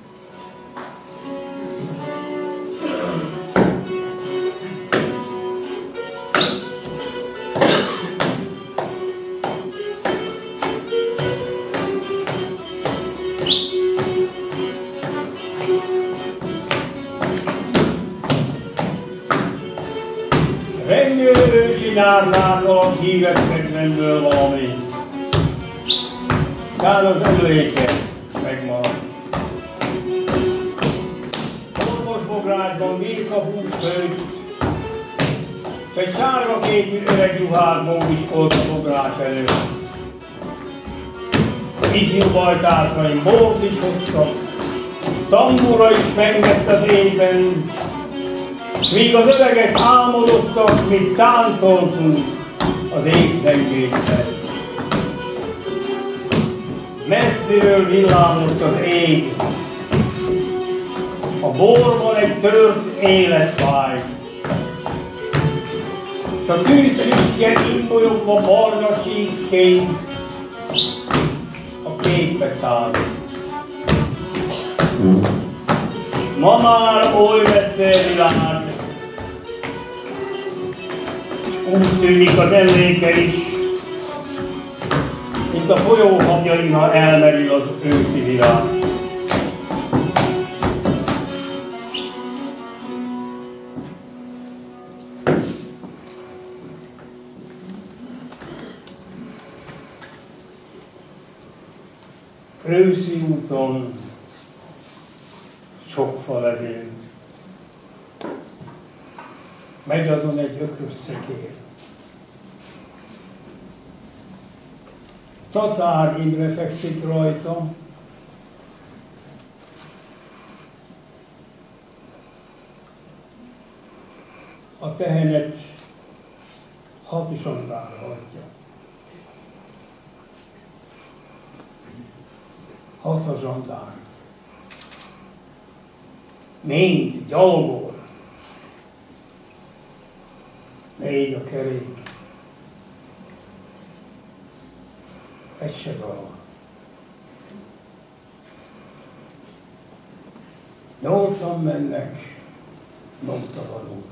Rengő ősi nyárnák alatt híresnek rendből valami. Kár az emléke megmarad. Orvos bográcsban Mirka hús főtt, s egy sárga képű öreg juhát módiskolt a bogrács előtt. Ifjú bajtársaim bort is hoztak, tambura is pengett az éjben, s míg az öregek álmodoztak, míg táncoltunk az égzengésben. Messziről villámlott az ég, a borban egy tört élet fájt, s a tűzfüstje imbolyogva barna csíkként a kékbe száll. Ma már oly messze világ, úgy tűnik az emléke is, mint a folyóhabjain, ha elmerül az őszi világ. Őszi úton sok falevél, megy azon egy ökrös szekér. Tatár Imre fekszik rajta, a tehenet hatizsondára hagyja. Hat a zsandár. Mind gyalogol. Négy a kerék. Egy se darab. 8-an mennek nyomtalanul.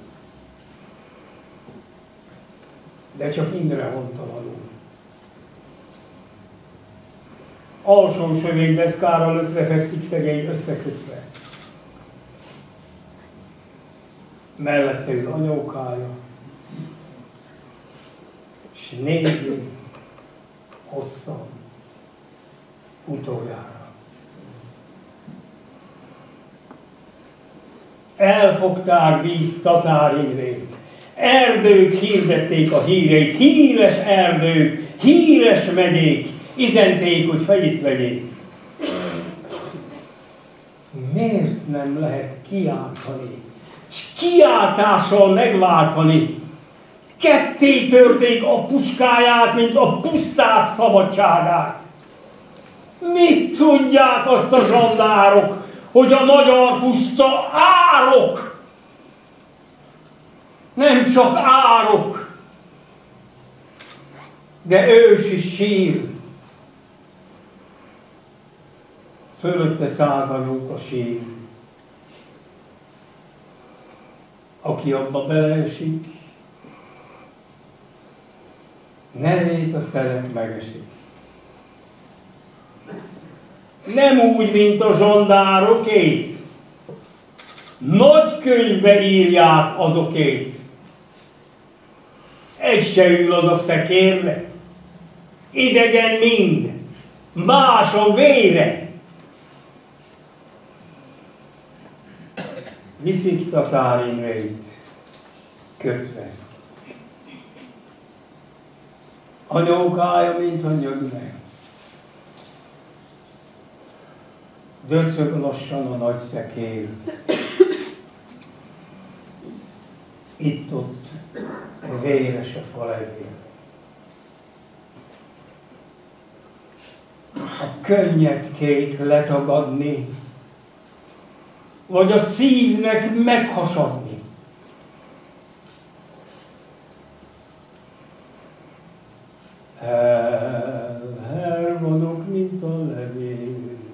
De csak Imre hontalanul. Alsó sövény-deszkára lötve fekszik szegény összekötve. Mellette ül anyókája, és nézi hosszan, utoljára. Elfogták víz Tatár Imrét, erdők hirdették a hírét, híres erdők, híres megyék, izenték, hogy fejét vegyék. Miért nem lehet kiáltani, és kiáltással megváltani? Ketté törték a puskáját, mint a puszták szabadságát. Mit tudják azt a zsandárok, hogy a magyar puszta árok? Nem csak árok, de ősi sír. Fölötte 100 anyóka sír. Aki abba beleesik, nevét a szelek megesik. Nem úgy, mint a zsandárokét. Nagy könyvbe írják azokét. Egy se ül az a szekérre. Idegen mind. Más a vére. Viszik Tatár Imrét kötve. Anyókája, mintha nyögne. Döcög lassan a nagy szekér. Itt-ott véres a falevél. A könnyed kék letagadni, vagy a szívnek meghasadni. Elhervadok, mint a levél,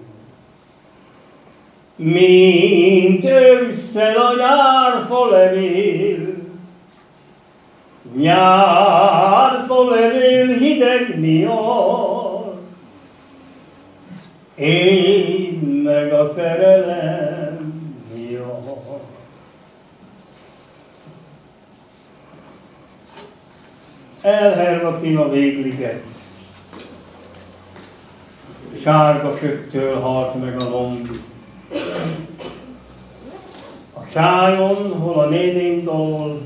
mint ősszel a nyárfa levél. Nyárfa levél hideg miatt, én meg a szerelem miatt. Elhervadt a végliget, sárga köttől halt meg a lomb. A tájon, hol a néném dal,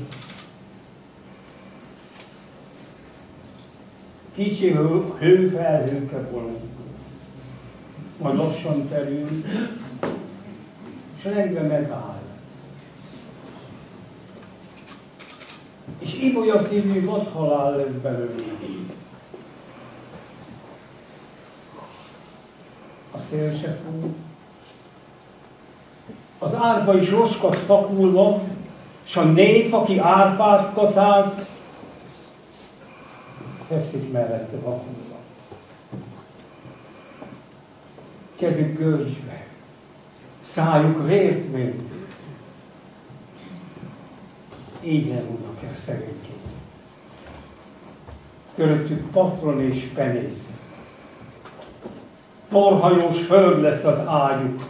kicsi hőfelhőke bolond, majd lassan terül, és lengve megáll. És ibolya szívű vadhalál lesz belőle. A szél se fúj. Az árpa is roskat fakulva, s a nép, aki árpát kaszált, fekszik mellette vakulva. Kezük görcsbe, szájuk vért mint. Így nem úrnak el szegényként. Köröttük patron és penész. Torhajós föld lesz az ágyuk.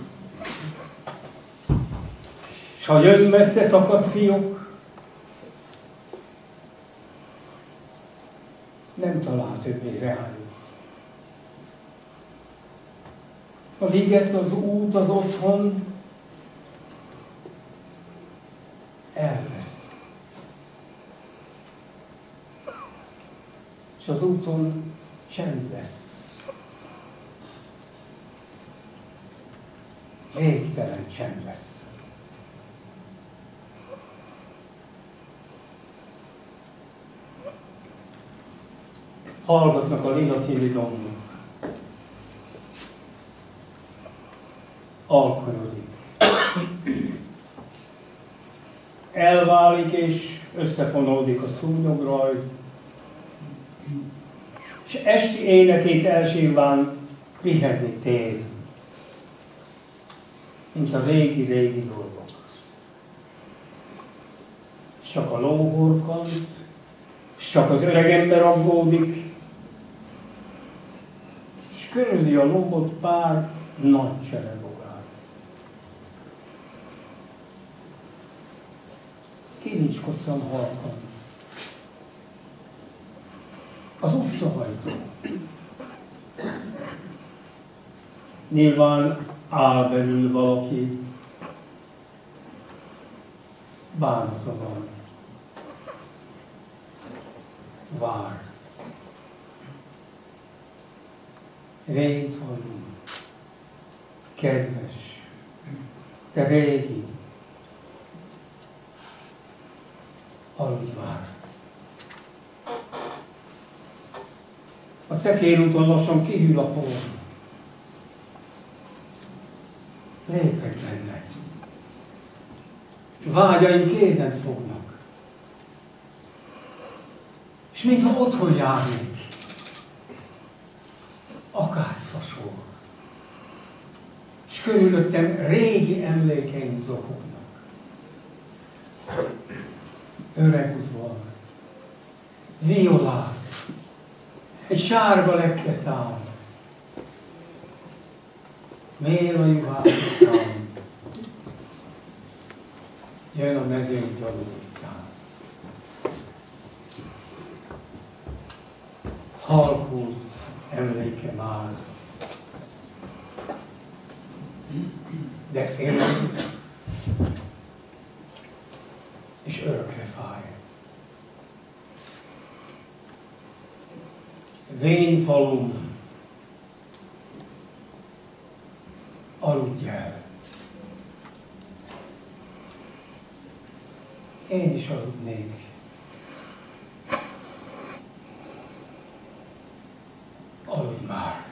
S ha jön messze szakadt fiók, nem talál többé reájuk. A liget, az út, az otthon elvesz. És az úton csend lesz. Végtelen csend lesz. Hallgatnak a lila színű dombok. Alkonyodik. Elválik és összefonódik a szúnyograj, és esti énekét elsírván pihenni tér, mint a régi-régi dolgok. Csak a ló horkant, csak az öreg ember aggódik, és körözi a lóbot pár nagy cserebogár. Kirincskoccan halkan. Az utcahajtó. Nyilván áll belül valaki, bánata van. Vár. Vén falu, kedves, te régi, aludj már. A szekérúton lassan kihűl a por. Lépek benne. Vágyaim kézen fognak. És mintha otthon járnék. Akácfasor. És körülöttem régi emlékeim zokognak. Öreg udvar. Violák. Egy sárga lepkeszál. Mér a juhászokán. Jön a mezőn gyalogítján. Halkult emléke már. De én és örökre fáj. Vén falum, aludj el. Én is aludnék. Aludj már.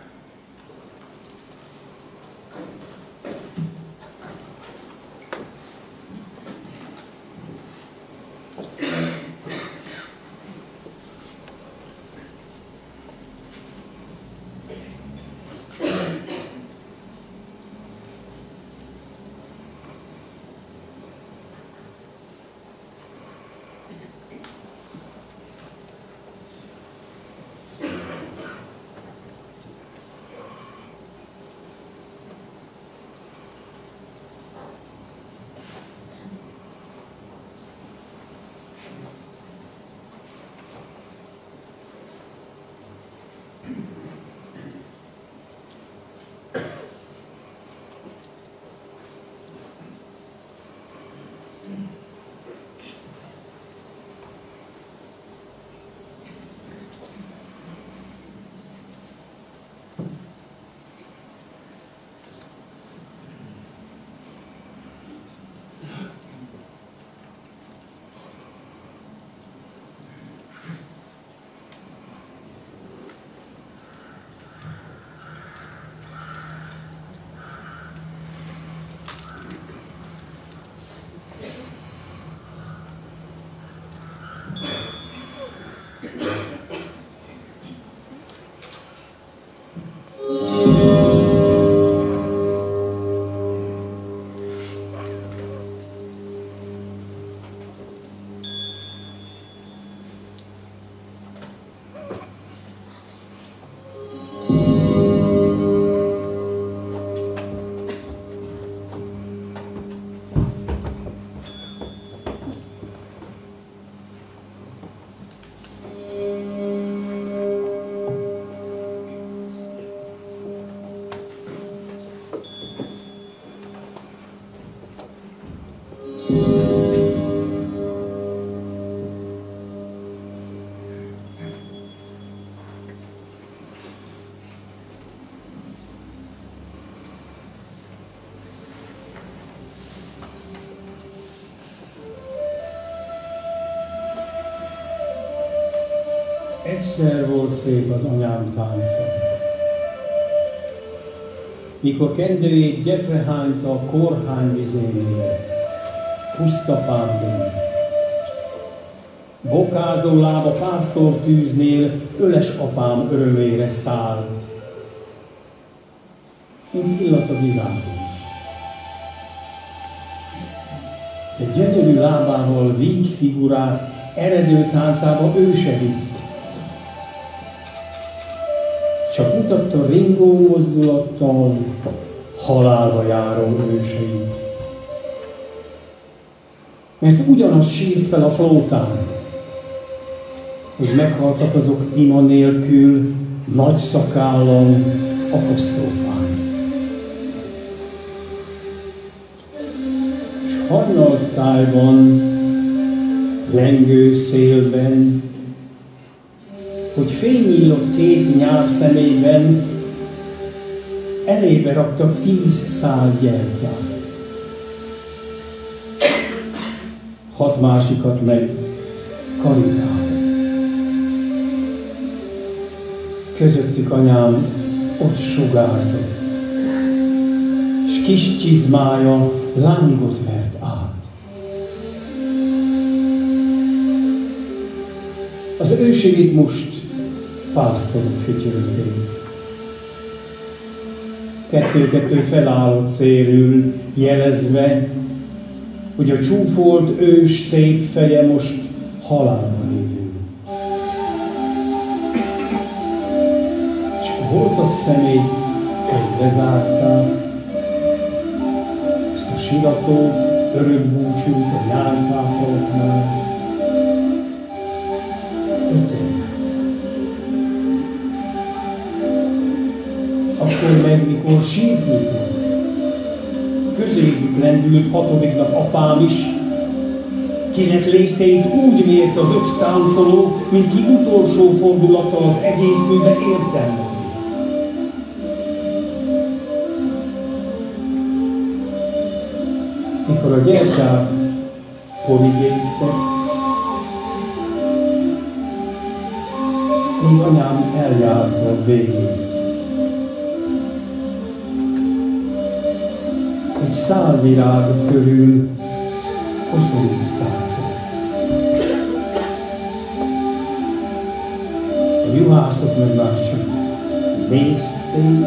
Egyszer volt szép az anyám tánca, mikor kendőjét gyepre hányta a korhány vizénél, puszta párdon. Bokázó lába pásztortűznél öles apám örömére szállt, mint illat a világon. Egy gyönyörű lábával víg figurát eredő táncába ő se vitt. Csak mutatta ringó mozdulattal halálba járó őseit. Mert ugyanaz sírt fel a flótán, hogy meghaltak azok ima nélkül, nagy szakállal, aposztrófán. S hajnalt tájban, lengő szélben, hogy fénynyílott két nyár szemében, elébe raktak 10 szál gyertyát. 6 másikat meg karikába. Közöttük anyám ott sugárzott, s kis csizmája lángot vert át. Az ősi ritmust pásztorok fütyülték. Kettő-kettő felállott szélül, jelezve, hogy a csúfolt ős szép feje most halálba évül. És a holtak szemét, hogy lezárták, ezt a sirató örök búcsút a nyárfáfoltnál, akkor meg, mikor sírtünk, közéjük lendült 6. nap apám is, kinek lépteit úgy mért az 5 táncoló, mint ki utolsó fordulattal az egész műve értelmet. Mikor a gyertyák porig égtek, még anyám eljárta a végét. Egy szál virág körül koszorút táncol. A juhászok meg már csak nézték,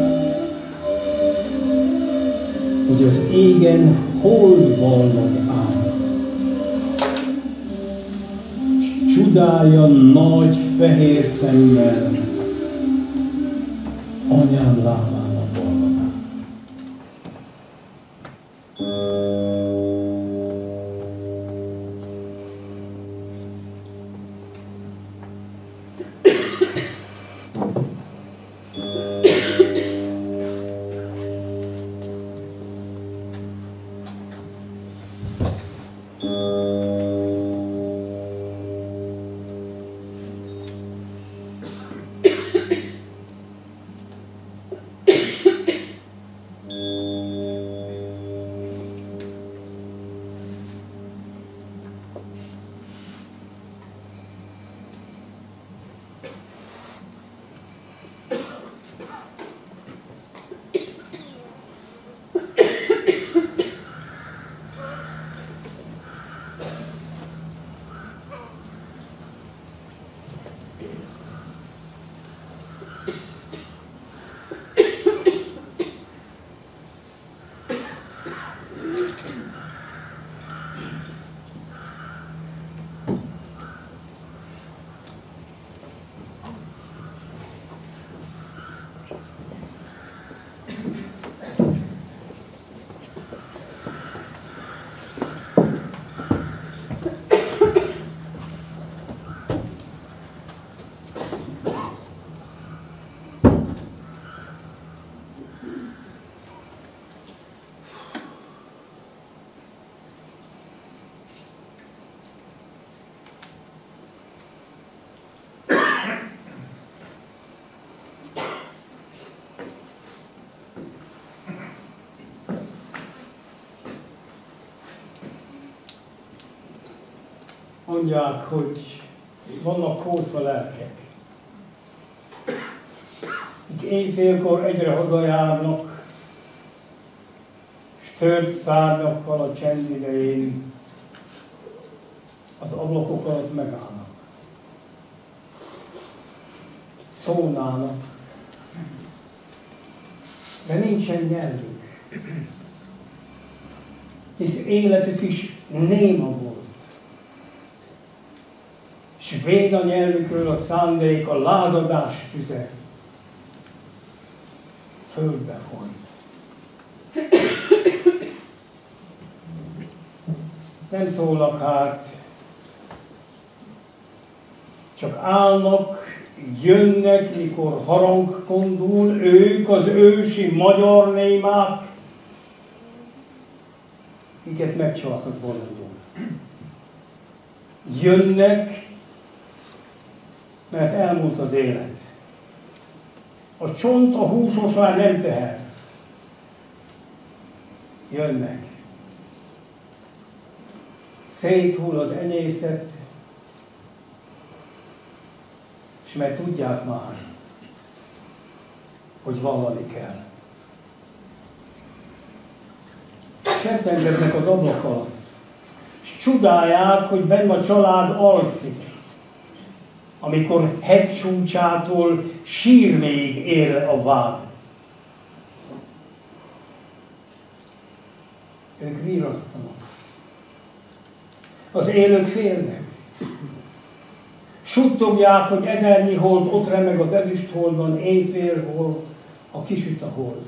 hogy az égen hold vallag át. S csodálja nagy fehér szemmel anyám lábának vallag át. Mondják, hogy vannak kószva lelkek. éjfélkor egyre hazajárnak, és tört szárnyakkal a csend idején az ablakok alatt megállnak. Szólnának, de nincsen nyelvük, hisz életük is néma volt. És véd a nyelvükről a szándék, a lázadás tüze földbe folyt. Nem szólnak hát, csak állnak, jönnek, mikor harang kondul, ők az ősi magyar némák, miket megcsaltak bolondul. Jönnek, mert elmúlt az élet. A csont, a húsos már nem teher. Jönnek. Széthull az enyészet, és mert tudják már, hogy vallani kell. Settengednek az ablak alatt, és csodálják, hogy benn a család alszik, amikor hegycsúcsától sírméig ér a vád. Ők virrasztanak. Az élők félnek. Suttogják, hogy ezernyi hold ott remeg az ezüstholdon, éjfélhol, a kisüt a hold.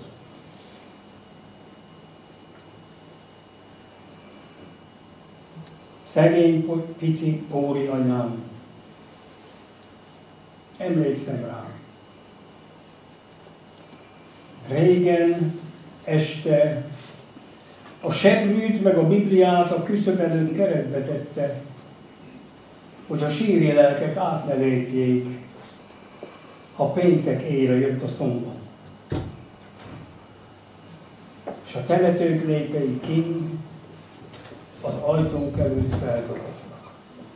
Szegény pici Póri anyám. Emlékszem rá. Régen este a seprűt meg a Bibliát a küszöb előtt keresztbe tette, hogy a síri lelkek át ne lépjék, ha péntek éjre jött a szombat. És a temetők lépei kint az ajtónk előtt felzakadtak.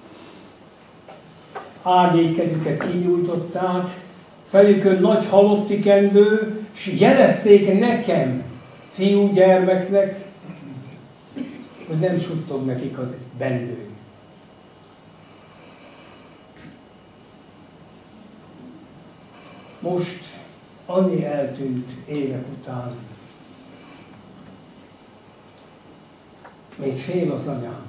Árnyék kezüket kinyújtották, felükön nagy halotti kendő, s jelezték nekem, fiúgyermeknek, hogy nem suttog nekik az bendő. Most annyi eltűnt évek után, még fél az anyám.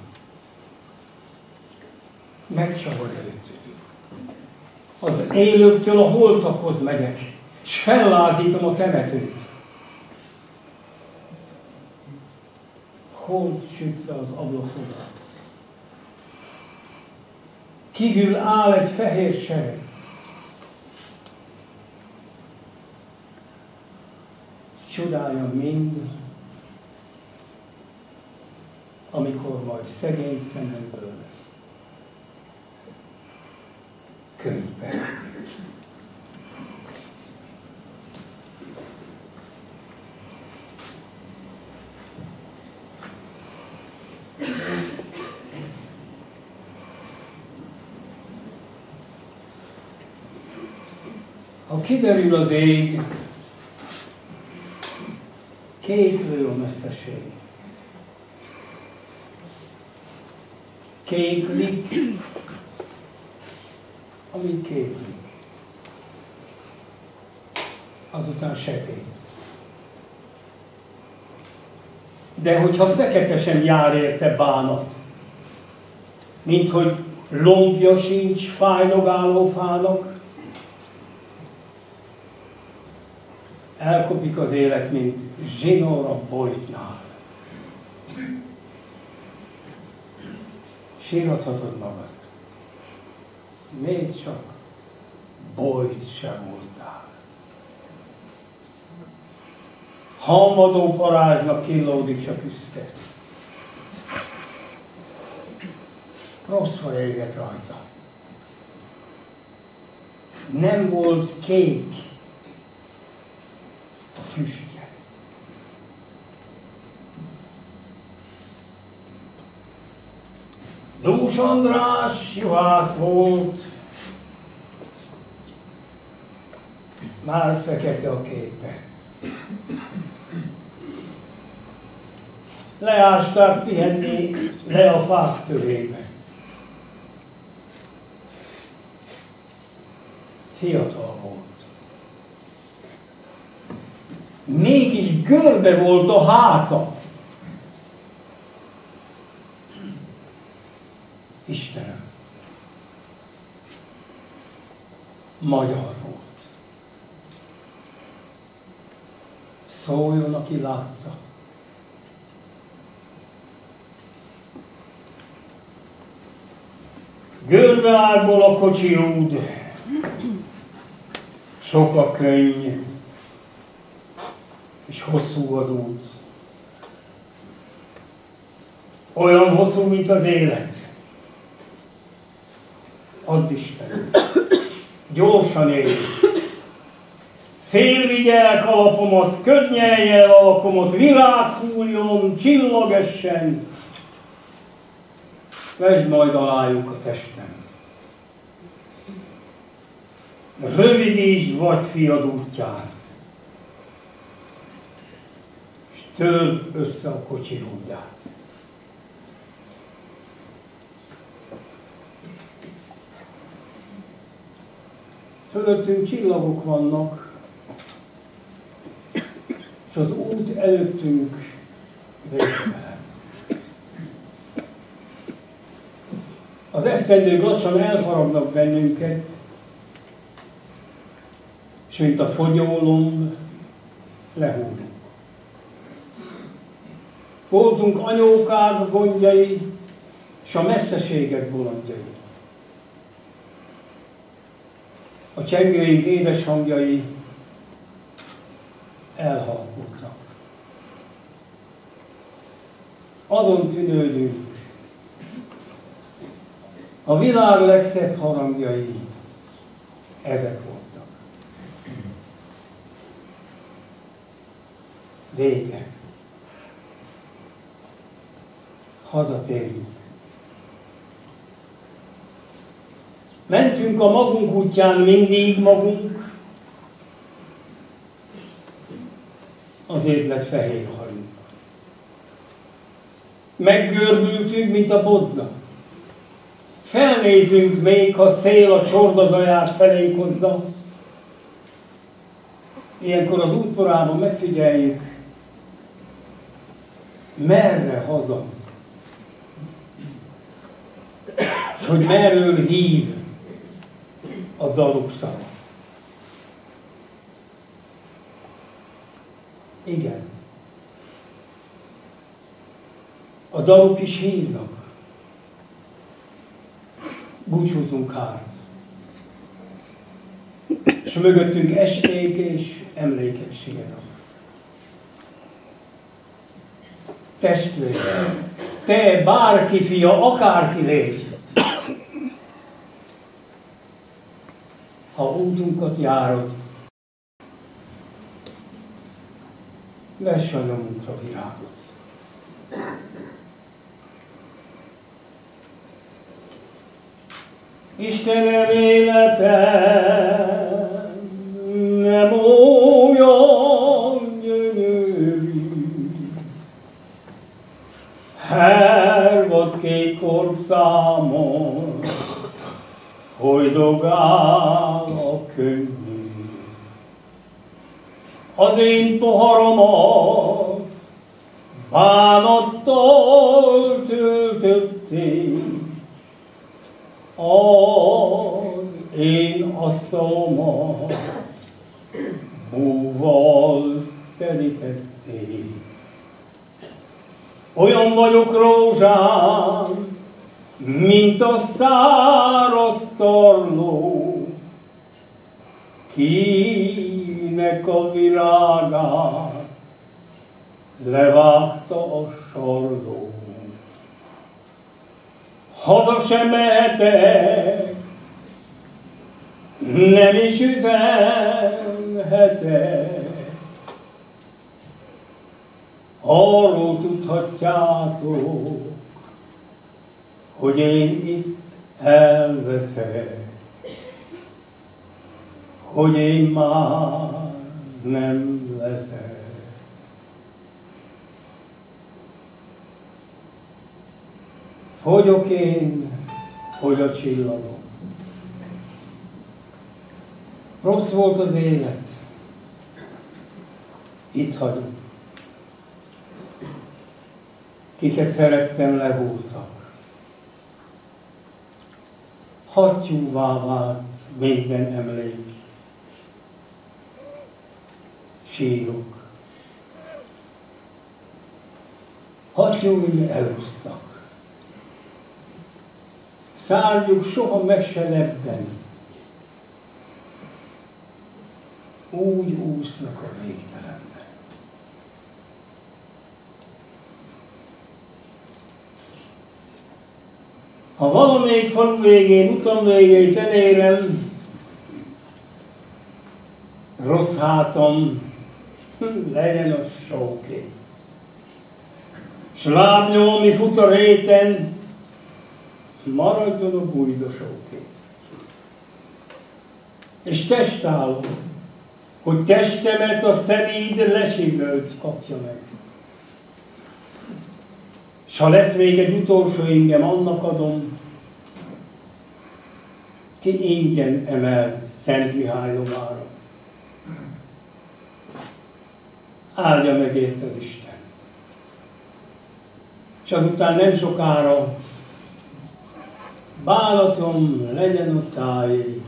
Megcsavar őt. Az élőktől a holtakhoz megyek, és fellázítom a temetőt. Hold süt le az ablakon. Kívül áll egy fehér sereg. Csodálja mind, amikor majd szegény szememből könyvbe. Ha kiderül az ég, kéklő a messzeség. Kéklik, amíg kéklik. Azután sötét. De hogyha fekete sem jár érte bánat, mint hogy lombja sincs fájdogáló fának, elkopik az élet, mint zsinór a bojtnál. Sírathatod magad. Még csak bojt sem voltál. Hamvadó parázsnak killódik csak üszke. Rossz fa éget rajta. Nem volt kék a füstje. Dús András juhász volt, Már fekete a képe. Leásták pihenni le a fák tövébe. Fiatal volt. Mégis görbe volt a háta. Istenem, magyar volt. Szóljon, aki látta. Görbeárból a kocsi rúd, sok a könny, és hosszú az út. Olyan hosszú, mint az élet. Add Isten, gyorsan élj. Szél vigye el kalapomat, köd nyelje el alakomat, virág hulljon, csillag essen. Vesd majd alájuk a testem. Rövidítsd vadfiad útját, és törd össze a kocsi rúdját. Fölöttünk csillagok vannak, és az út előttünk végtelen. Az esztendők lassan elfaragnak bennünket, és mint a fogyólomb lehúlunk. Voltunk anyókák gondjai, és a messzeségek bolondjai. A csengőink édes hangjai elhalkultak. Azon tűnődünk, a világ legszebb harangjai ezek voltak. Vége. Hazatérünk. Mentünk a magunk útján mindig magunk, azért lett fehér hajunk. Meggörbültünk, mint a bodza. Felnézünk még, ha szél a csordazaját felénk hozza. Ilyenkor az útporában megfigyeljük, merre haza, és hogy merről hív a daluk szava. Igen. A dalok is hívnak. Búcsúzunk hát. És mögöttünk esték és emlékek sírnak. Testvér, te bárki fia, akárki légy, ha útunkat járod, vess a nyomunkra virágot. Istenem, életem nem olyan gyönyörű, hervad kék korcszámon folydogál a könnyű. Az én poharamat bánattal töltötték, az én asztalomat búval terítették. Olyan vagyok, rózsám, mint a száraz tarló, kinek a virágát levágta a sarló. Haza sem mehetek, nem is üzenhetek. Arról tudhatjátok, hogy én itt elveszek, hogy én már nem leszek. Fogyok én, fogy a csillagom. Rossz volt az élet. Itt hagyom. Kiket szerettem, lehúltak. Hattyúvá vált minden emlék. Sírok. Hattyúim elúsztak. Szárnyuk soha meg se lebben. Úgy úsznak a végtelenben. Ha valamelyik falu végén, utam végén tenérem, rossz hátam, legyen az sóké. S lábnyom, ami fut a réten, maradjon a bújdosóké. És testállom, hogy testemet a szelíd lesivölt kapja meg. S ha lesz még egy utolsó ingem, annak adom, ki ingyen emelt Szent Mihály lovára. Áldja meg ért az Isten. És azután nem sokára bálatom legyen a tájé,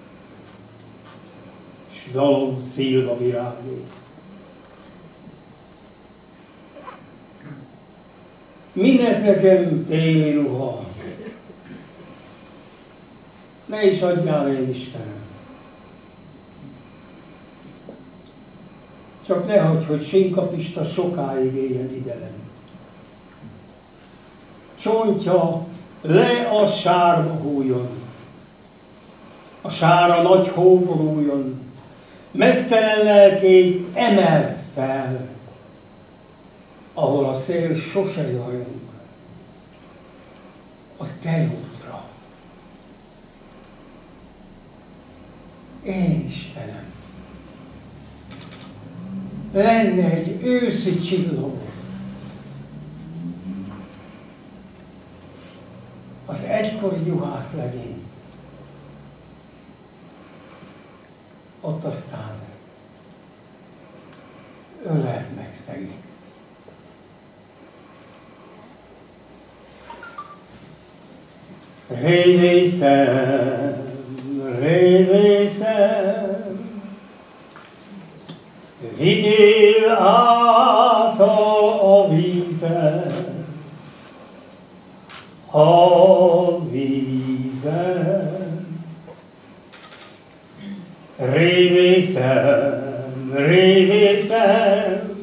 s dalom szilva virágé. Minek nekem téli ruha? Ne is adjál én, Istenem. Csak ne hagyd, hogy Sinkapista sokáig éljen idelem. Csontja le a sárba hújjon, a sára nagy hóboruljon, meztelen lelkét emelt fel, ahol a szél sose jajong, a tejútra. Én, Istenem, lenne egy őszi csillagom, az egykori juhász legényt, ott aztán ölelt meg szegényt. Révészem, révészem, vigyél át a vízen, a vízen. Révészem, révészem,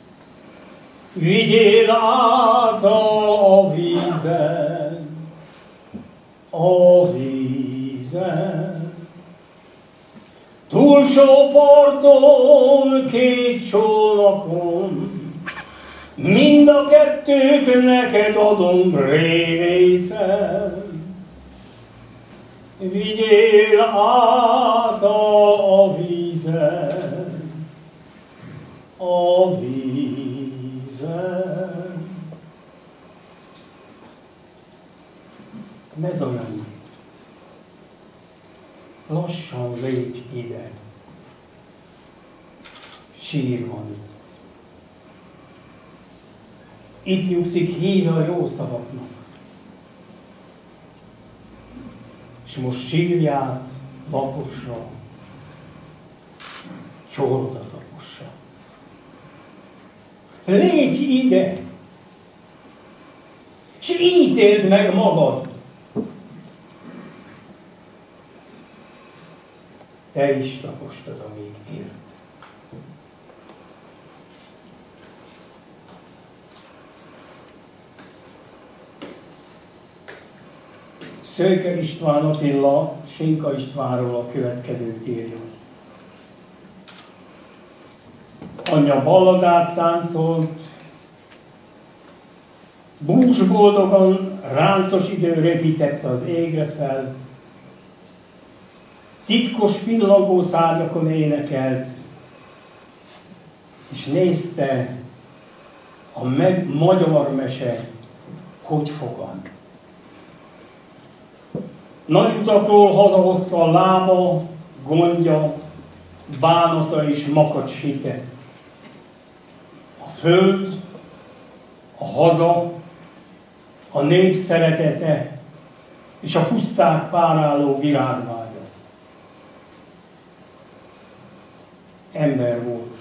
vigyél át a vízen, a vízen. Túlsó parton, két csónakon, mind a kettőt neked adom, révészem. Vigyél át a vízen, a vízen. Ne zajorodj, lassan lépj ide, sír van itt. Itt nyugszik híve a jó szavaknak. És most sírját laposra, csórodat lapossa. Lépj ide, és ítéld meg magad. Te is lapostad, amíg élt. Szőke István Attila Sinka Istvánról a következőt írja. Anyja balladát táncolt, bús boldogan ráncos idő repítette az égre fel. titkos pillangó szárnyakon énekelt, és nézte a magyar mese, hogy fogan. Nagy utakról hazahozta a lába, gondja, bánata és makacs hite. A föld, a haza, a nép szeretete és a puszták páráló virágvágya. Ember volt,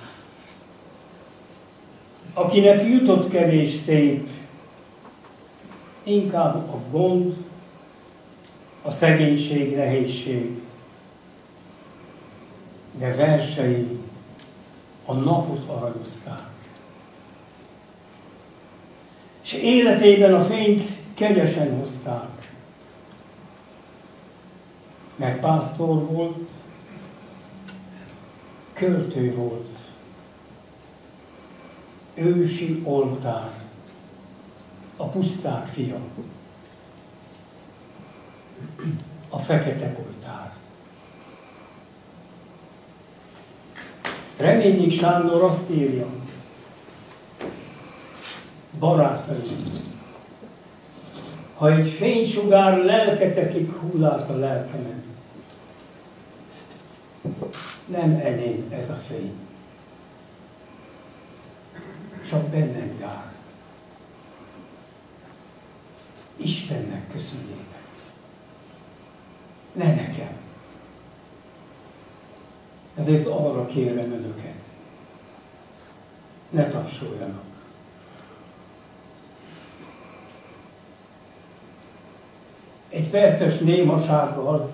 akinek jutott kevés szép, inkább a gond, a szegénység, nehézség, de versei a napot aranyozták. És életében a fényt kegyesen hozták, mert pásztor volt, költő volt, ősi oltár, a puszták fia, a fekete oltár. Reményik Sándor azt írja: barátaim, ha egy fénysugár lelketekig hull át a lelkemen, nem enyém ez a fény, csak bennem jár. Istennek köszönjétek, ne nekem. Ezért arra kérem önöket, ne tapsoljanak. Egy perces némasággal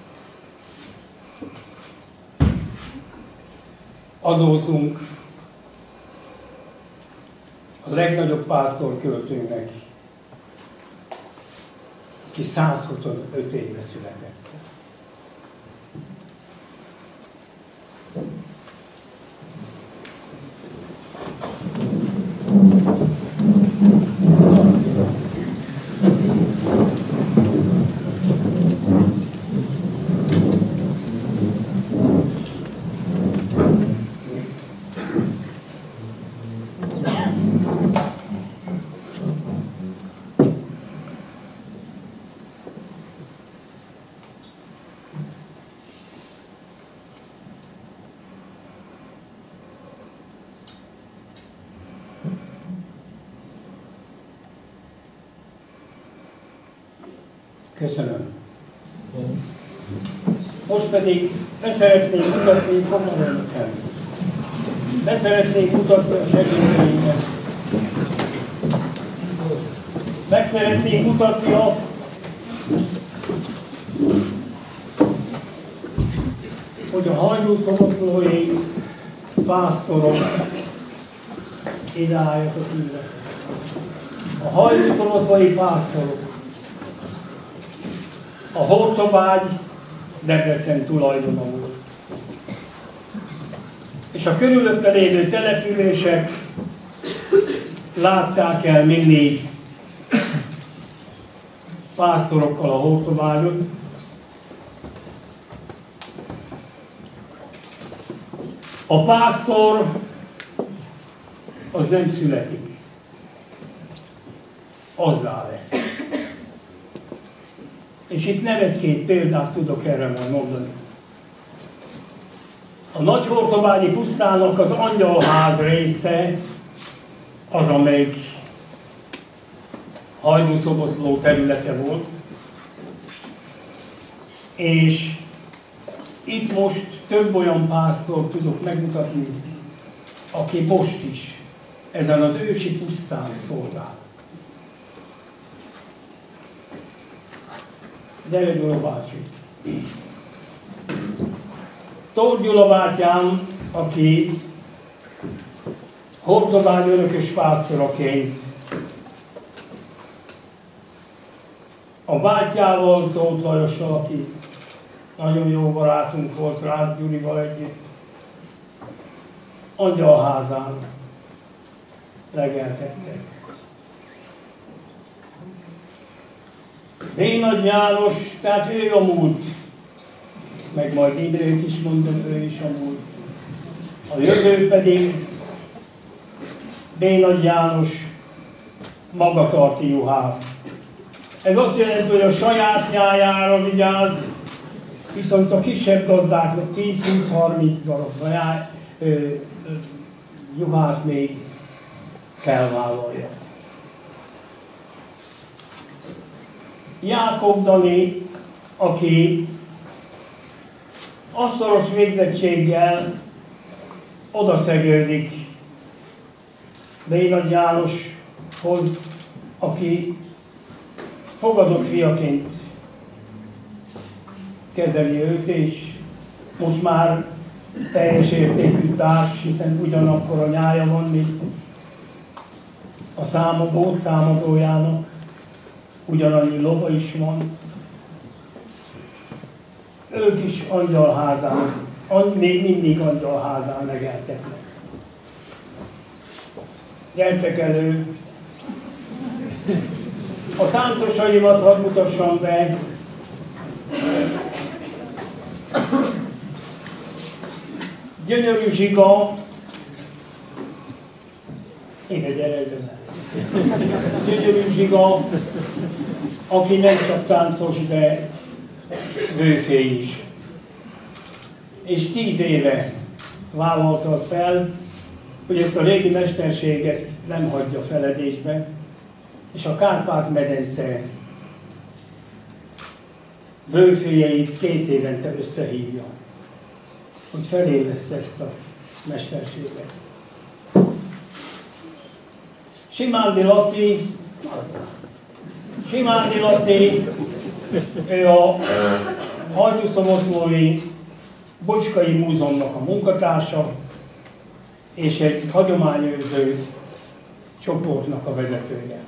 adózunk a legnagyobb pásztorköltőnek, aki 125 éve született. Köszönöm. Most pedig beszeretnék mutatni fogalmakat. Beszeretnék mutatni a segítségeimet. Meg szeretnék mutatni azt, hogy a hajdúszoboszlói pásztorok ide álljatok ide. A hajdúszoboszlói pásztorok. A Hortobágy Debrecen tulajdona volt. És a körülötte lévő települések látták el mindig pásztorokkal a Hortobágyon. A pásztor az nem születik, azzá lesz. És itt nem egy-két példát tudok erre majd mondani. A Nagy Hortobágyi pusztának az Angyalház része az, amelyik hajdúszoboszló területe volt. És itt most több olyan pásztort tudok megmutatni, aki most is ezen az ősi pusztán szolgál. Gyere Gyula bácsi! Tóth Gyula bátyám, aki Hortobágy örökös pásztoraként a bátyával, Tóth Lajossal, aki nagyon jó barátunk volt, Rácz Gyurival együtt, Angyalházán legeltettek. Rénagy János, tehát ő a múlt, meg majd Imrét is mondom, ő is amúgy. A jövő pedig Bénagy János magatarti juhász. Ez azt jelenti, hogy a saját nyájára vigyáz, viszont a kisebb gazdáknak 10-20-30 darab juhát még felvállalja. Jákob Dani, aki asztalos végzettséggel odaszegődik Bénagy Jánoshoz, aki fogadott fiaként kezeli őt, és most már teljes értékű társ, hiszen ugyanakkor a nyája van, mint a számadójának, ugyanannyi lova is van. Ők is angyalházán, még mindig angyalházán legeltetnek. Gyertek elő! A táncosaimat hadd mutassam be. Gyönyörű Zsiga, ide gyere, Gyönyörű Zsiga, aki nem csak táncos, de vőfély is. És 10 éve vállalta azt fel, hogy ezt a régi mesterséget nem hagyja feledésbe, és a Kárpát-medence vőfélyeit 2 évente összehívja, hogy felélessze ezt a mesterséget. Simándi Laci, ő a Hajdúszoboszlói Bocskai Múzeumnak a munkatársa, és egy hagyományőrző csoportnak a vezetője.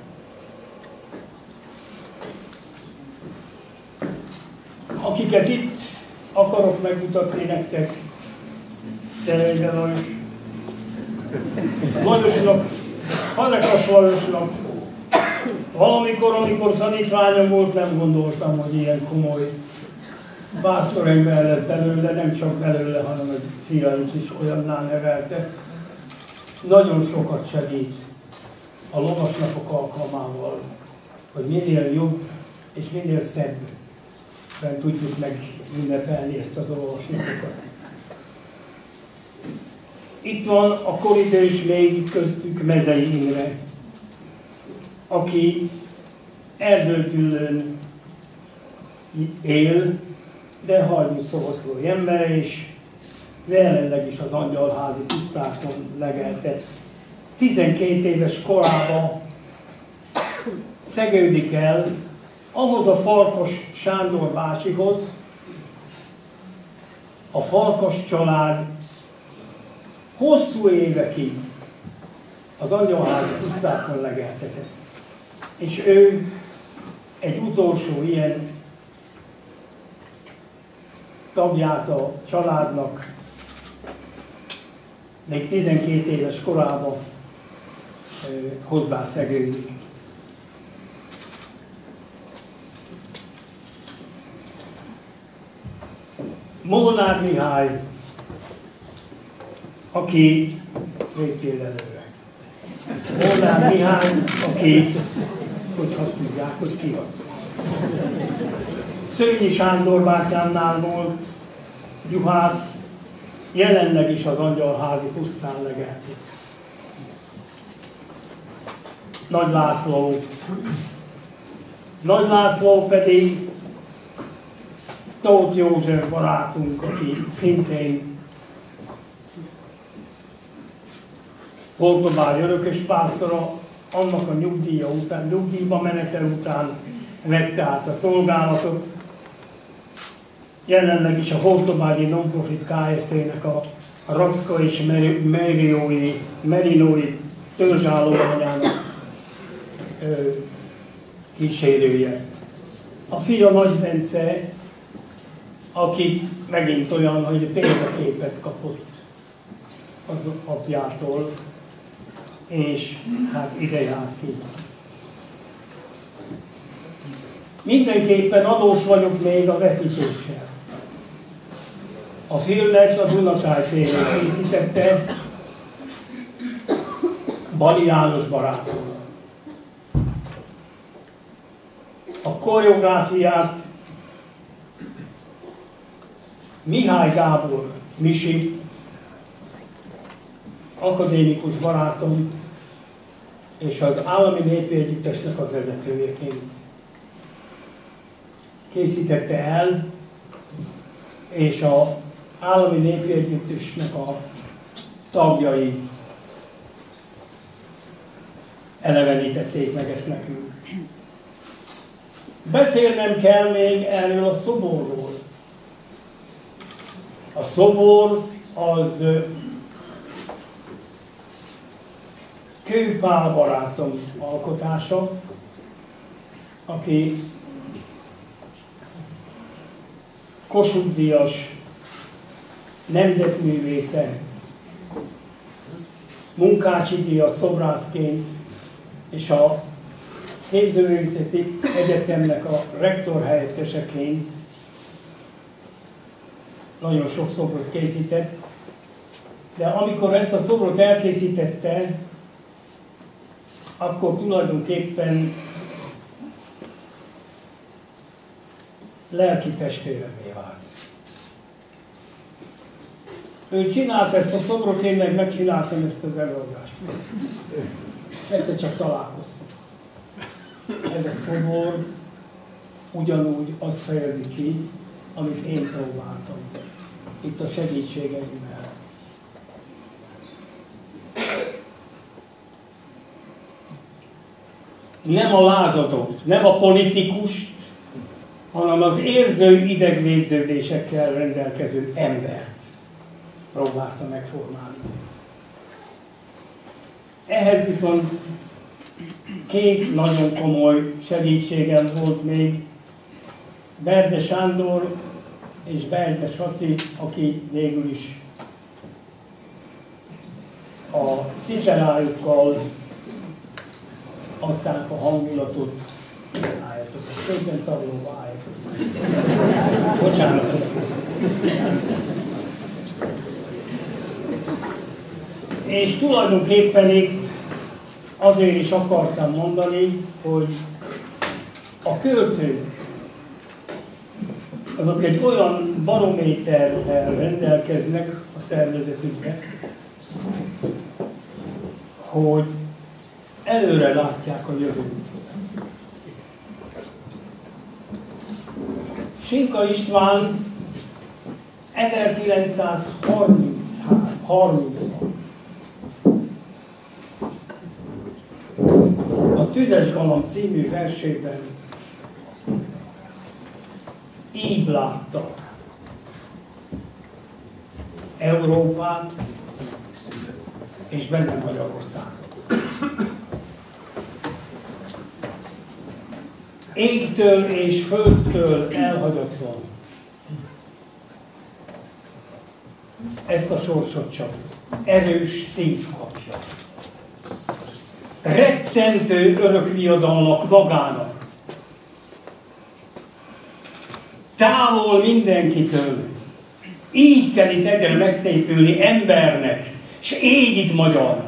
Akiket itt akarok megmutatni nektek, de Lajosnak, Fazekas Lajosnak, valamikor, amikor tanítványom volt, nem gondoltam, hogy ilyen komoly pásztorember lesz belőle, nem csak belőle, hanem egy fiait is olyannál nevelte. Nagyon sokat segít a lovasnapok alkalmával, hogy minél jobb és minél szebben tudjuk megünnepelni ezt az lovasnapokat. Itt van a koridős még köztük Mezei Imre, aki Erdőtüllőn él, de Hajdúszoboszlói ember, és jelenleg is az Angyalházi pusztákon legeltet. 12 éves korában szegődik el ahhoz a Farkas Sándor bácsihoz. A Farkas család hosszú évekig az Angyalházi pusztákon legeltetett. És ő egy utolsó ilyen tagját a családnak még 12 éves korában hozzászegődik. Molnár Mihály, aki léptél előre. Molnár Mihály, aki, hogy azt mondják, hogy ki az. Szőnyi Sándor bátyámnál volt juhász, jelenleg is az Angyalházi pusztán legeltik. Nagy László pedig Tóth József barátunk, aki szintén Holtobágy örökös pásztora, annak a nyugdíja után, nyugdíjba menetel után vette át a szolgálatot. Jelenleg is a Holtobágyi Non-Profit Kft-nek a Racka és Merinói törzsállományának kísérője. A fia Nagy Bence, akit megint olyan, hogy példaképet kapott az apjától, és hát ide járt ki. Mindenképpen adós vagyok még a vetítéssel. A filmet a Dunatáj TV készítette Bali János barátommal. A koreográfiát Mihály Gábor Misi, akadémikus barátom, és az Állami Népi Együttesnek a vezetőjeként készítette el, és az Állami Népi Együttesnek a tagjai elevenítették meg ezt nekünk. Beszélnem kell még erről a szoborról. A szobor az Kő Pál barátom alkotása, aki Kossuth-díjas nemzetművésze, Munkácsi-díjas szobrászként, és a Képzőművészeti Egyetemnek a rektor helyetteseként nagyon sok szobrot készített, de amikor ezt a szobrot elkészítette, akkor tulajdonképpen lelki testvéremé vált. Ő csinált ezt a szobrot, én meg megcsináltam ezt az előadást. És egyszer csak találkoztam. Ez a szobor ugyanúgy azt fejezi ki, amit én próbáltam. Itt a segítségeimmel. Nem a lázadót, nem a politikust, hanem az érző idegvégződésekkel rendelkező embert próbálta megformálni. Ehhez viszont két nagyon komoly segítségem volt még, Berde Sándor és Berde Saci, aki végül is a sziterájukkal adták a hangulatot. Álljatok, szépen taglóba álljatok. Bocsánat. És tulajdonképpen itt azért is akartam mondani, hogy a költők azok egy olyan barométerrel rendelkeznek a szervezetükben, hogy előre látják a jövőt. Sinka István 1930-ban a Tüzes Galamb című versében így látta Európát és benne Magyarországot. Égtől és földtől elhagyatva ezt a sorsot csak erős szív kapja. Rettentő örökviadalnak magának. Távol mindenkitől. Így kell itt egyre megszépülni embernek, és égig magyarnak.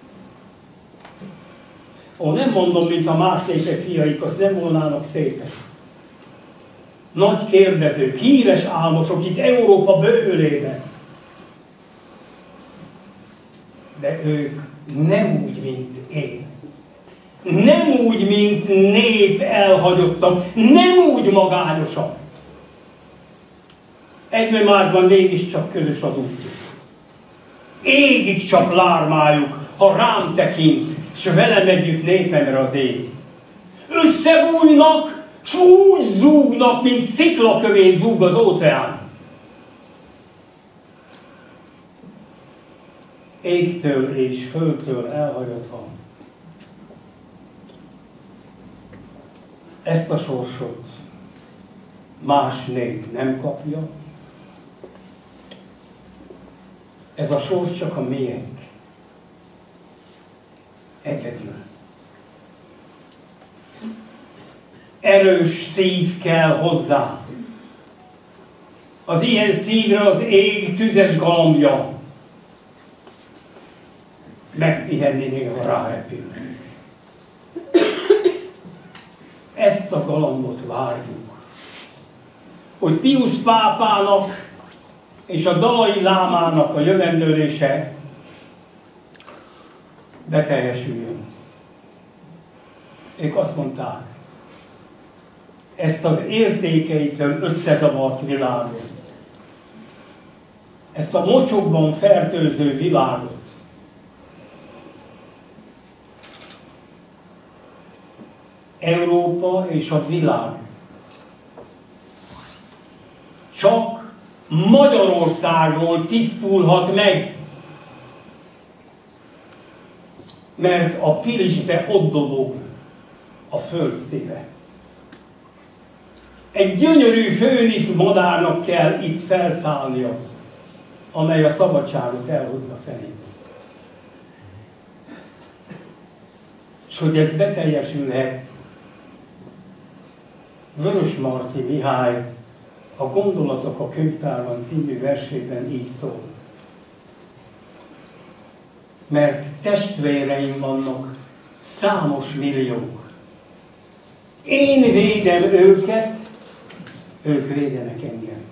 Ó, nem mondom, mint a más népek fiaik, azt nem volnának szépek. Nagy kérdezők, híres álmosok itt Európa bővölében. De ők nem úgy, mint én. Nem úgy, mint nép elhagyottak, nem úgy magányosak. Egyben másban mégiscsak közös az útjuk. Égig csak lármájuk, ha rám tekint, s velem együtt népemre az ég. Összebújnak, s úgy zúgnak, mint sziklakövén zúg az óceán. Égtől és földtől elhagyatva. Ezt a sorsot más nép nem kapja. Ez a sors csak a miénk. Egyedül. Erős szív kell hozzá. Az ilyen szívre az ég tüzes galambja. Megpihenni néha rárepül. Ezt a galambot várjuk, hogy Piusz pápának és a Dalai Lámának a jövendőlése beteljesüljön. Ők azt mondták, ezt az értékeitől összezavart világot, ezt a mocsokban fertőző világot Európa és a világ csak Magyarországról tisztulhat meg, mert a Pilisbe ott dobog a föld szíve. Egy gyönyörű főnisz madárnak kell itt felszállnia, amely a szabadságot elhozza felé. És hogy ez beteljesülhet, Vörösmarty Mihály a Gondolatok a könyvtárban című versében így szól. Mert testvéreim vannak számos milliók. Én védem őket, ők védenek engem.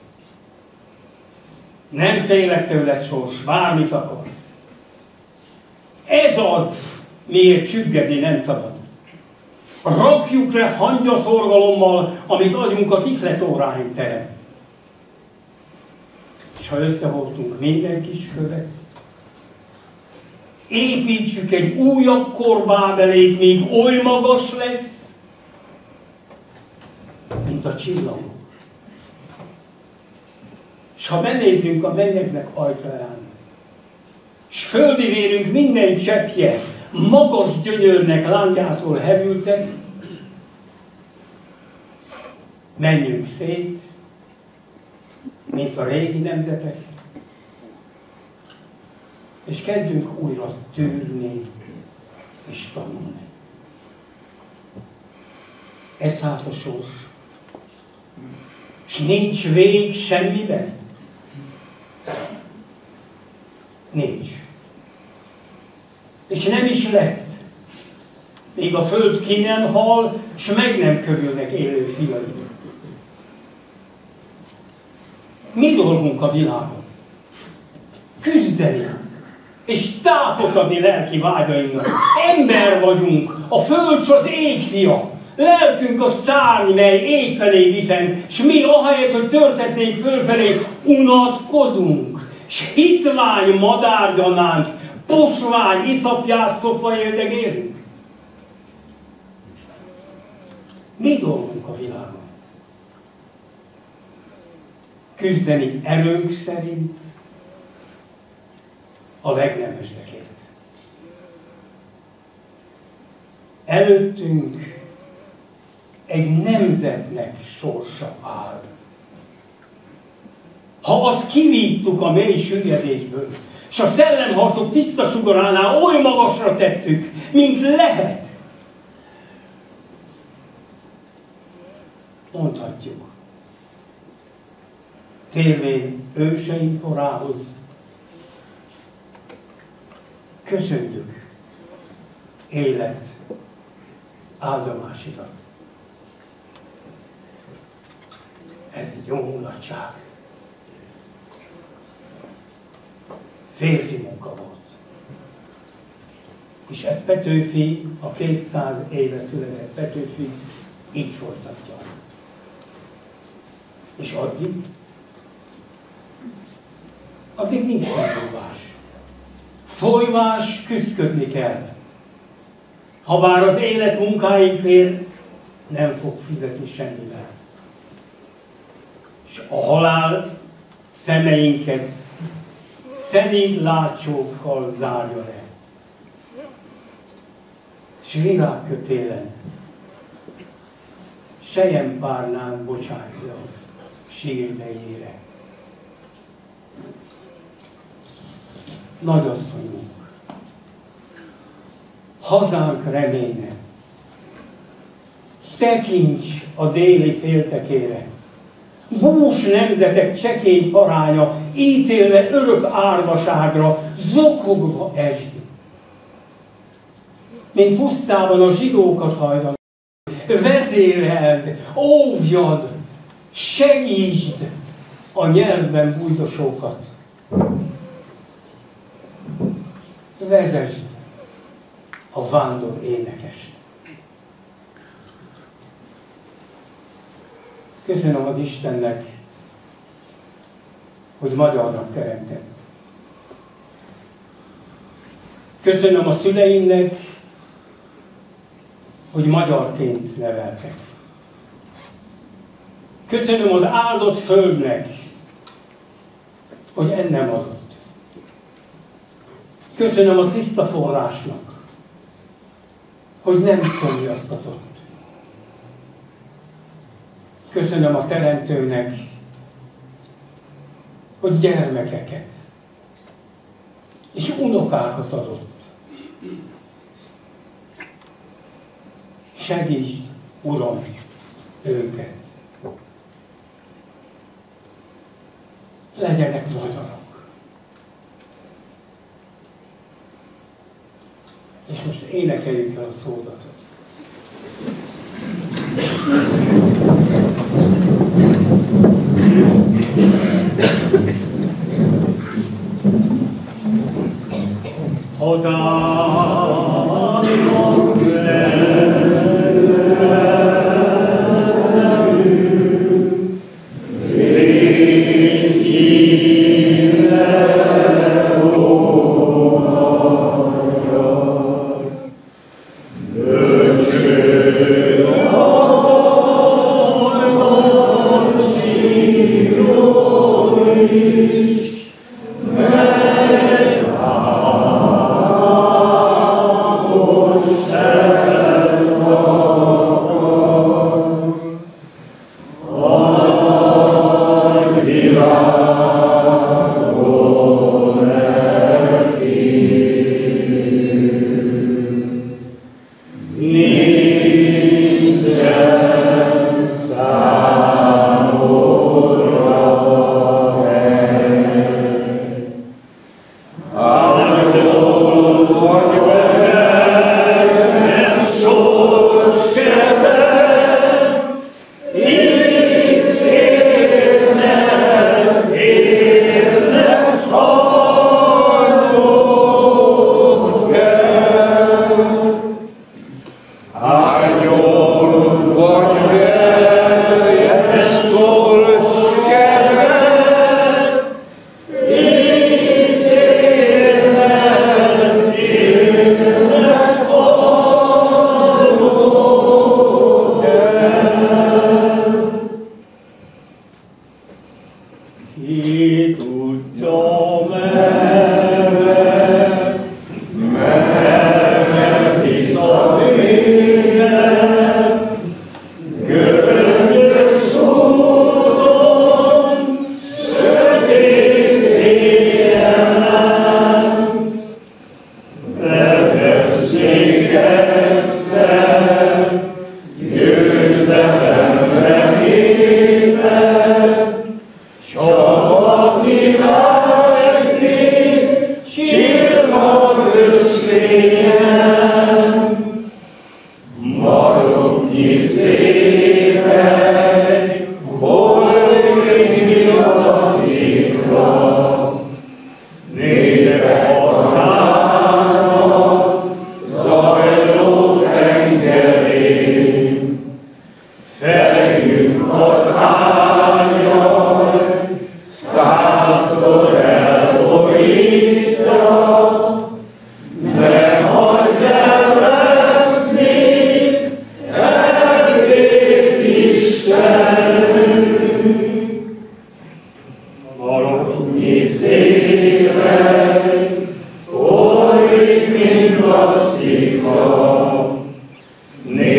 Nem félek tőled, sors, bármit akarsz. Ez az, miért csüggedni nem szabad. Rakjuk le hangyaszorgalommal, amit adjunk az ihletóráink terem. És ha összehoztunk minden kis követ, építsük egy újabb korbábelét, míg oly magas lesz, mint a csillagok. És ha benézzünk a mennyeknek ajtaján, s földi vérünk minden cseppje magas gyönyörnek lángjától hevültek, menjünk szét, mint a régi nemzetek, és kezdjünk újra tűrni és tanulni. Ez hát a sors. És nincs vég semmiben? Nincs. És nem is lesz, míg a föld ki nem hal, és meg nem kövülnek élő fiai. Mi dolgunk a világon? Küzdeni, és tápot adni lelki vágyainknak. Ember vagyunk, a föld s az ég fia. Lelkünk a szárny, mely ég felé viszen, s mi ahelyett, hogy törtetnénk fölfelé, unatkozunk, s hitvány madárgyanánt, posvány iszapját szopva éldegélünk. Mi dolgunk a világon? Küzdeni erőnk szerint a legnemesdekért. Előttünk egy nemzetnek sorsa áll. Ha azt kivívtuk a mély süllyedésből, és a szellemharcok tiszta sugaránál oly magasra tettük, mint lehet, mondhatjuk, térvén őseink korához, köszönjük élet áldomásidat. Ez jó mulatság. Férfi munka volt. És ez Petőfi, a 200 éve született Petőfi így folytatja. És addig nincs folyvás. Folyvás, küszködni kell. Habár az élet munkáinkért nem fog fizetni semmivel. És a halál szemeinket szerint látsókkal zárja le. És virágkötélen selyempárnán bocsátja a sírbejére. Nagyasszonyunk, hazánk reménye, tekints a déli féltekére, bús nemzetek csekély aránya, ítélve örök árvaságra, zokogva esd. Mint pusztában a zsidókat hajdan. Vezéreld, óvjad, segítsd a nyelvben bújdosókat. Vezesd a vándor énekest. Köszönöm az Istennek, hogy magyarnak teremtett. Köszönöm a szüleimnek, hogy magyarként neveltek. Köszönöm az áldott földnek, hogy ennem adott. Köszönöm a tiszta forrásnak, hogy nem szomjaztatott. Köszönöm a Teremtőnek, hogy gyermekeket és unokákat adott. Segítsd, Uram, őket. Legyenek magyarok. És most énekeljük el a szózatot.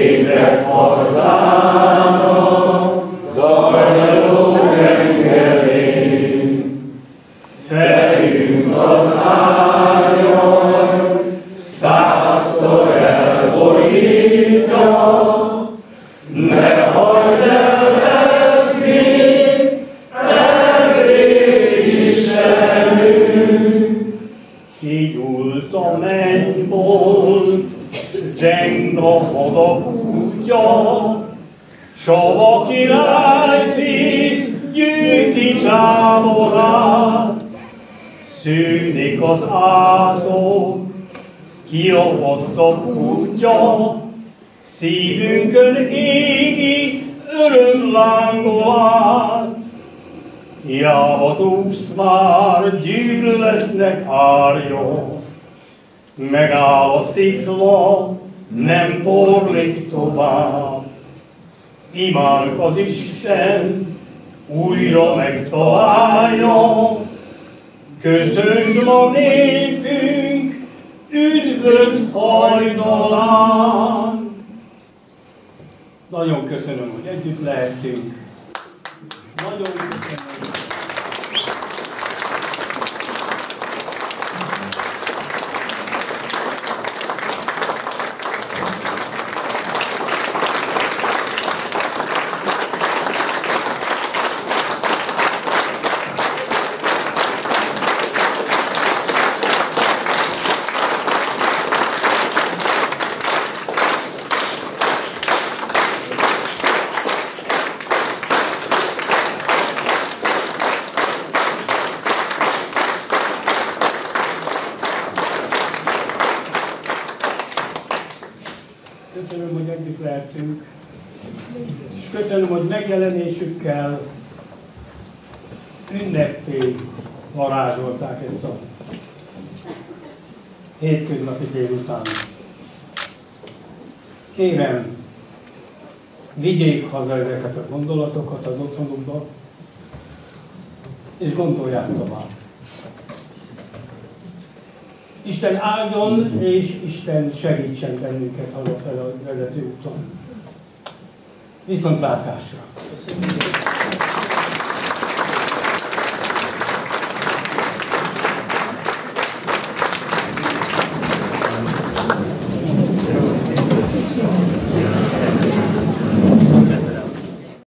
Népek hazának, zajló tengerén. királyfi gyűjti táborát, szűnik az átok, kiopott a kutya, szívünkön égi örömlángolát. Hiába zúgsz már gyűlöletnek árja, megáll a szikla, nem porlik tovább. Imánk az Isten újra megtalálja, köszöntsd ma népünk üdvöt hajnalán. Nagyon köszönöm, hogy együtt lehettünk. Nagyon köszönöm. Köszönöm, hogy együtt lehetünk, és köszönöm, hogy megjelenésükkel ünnepé varázsolták ezt a hétköznapi délután. Kérem, vigyék haza ezeket a gondolatokat az otthonukba, és gondolják tovább. Isten áldjon, és Isten segítsen bennünket hazafele a vezető úton. Viszontlátásra!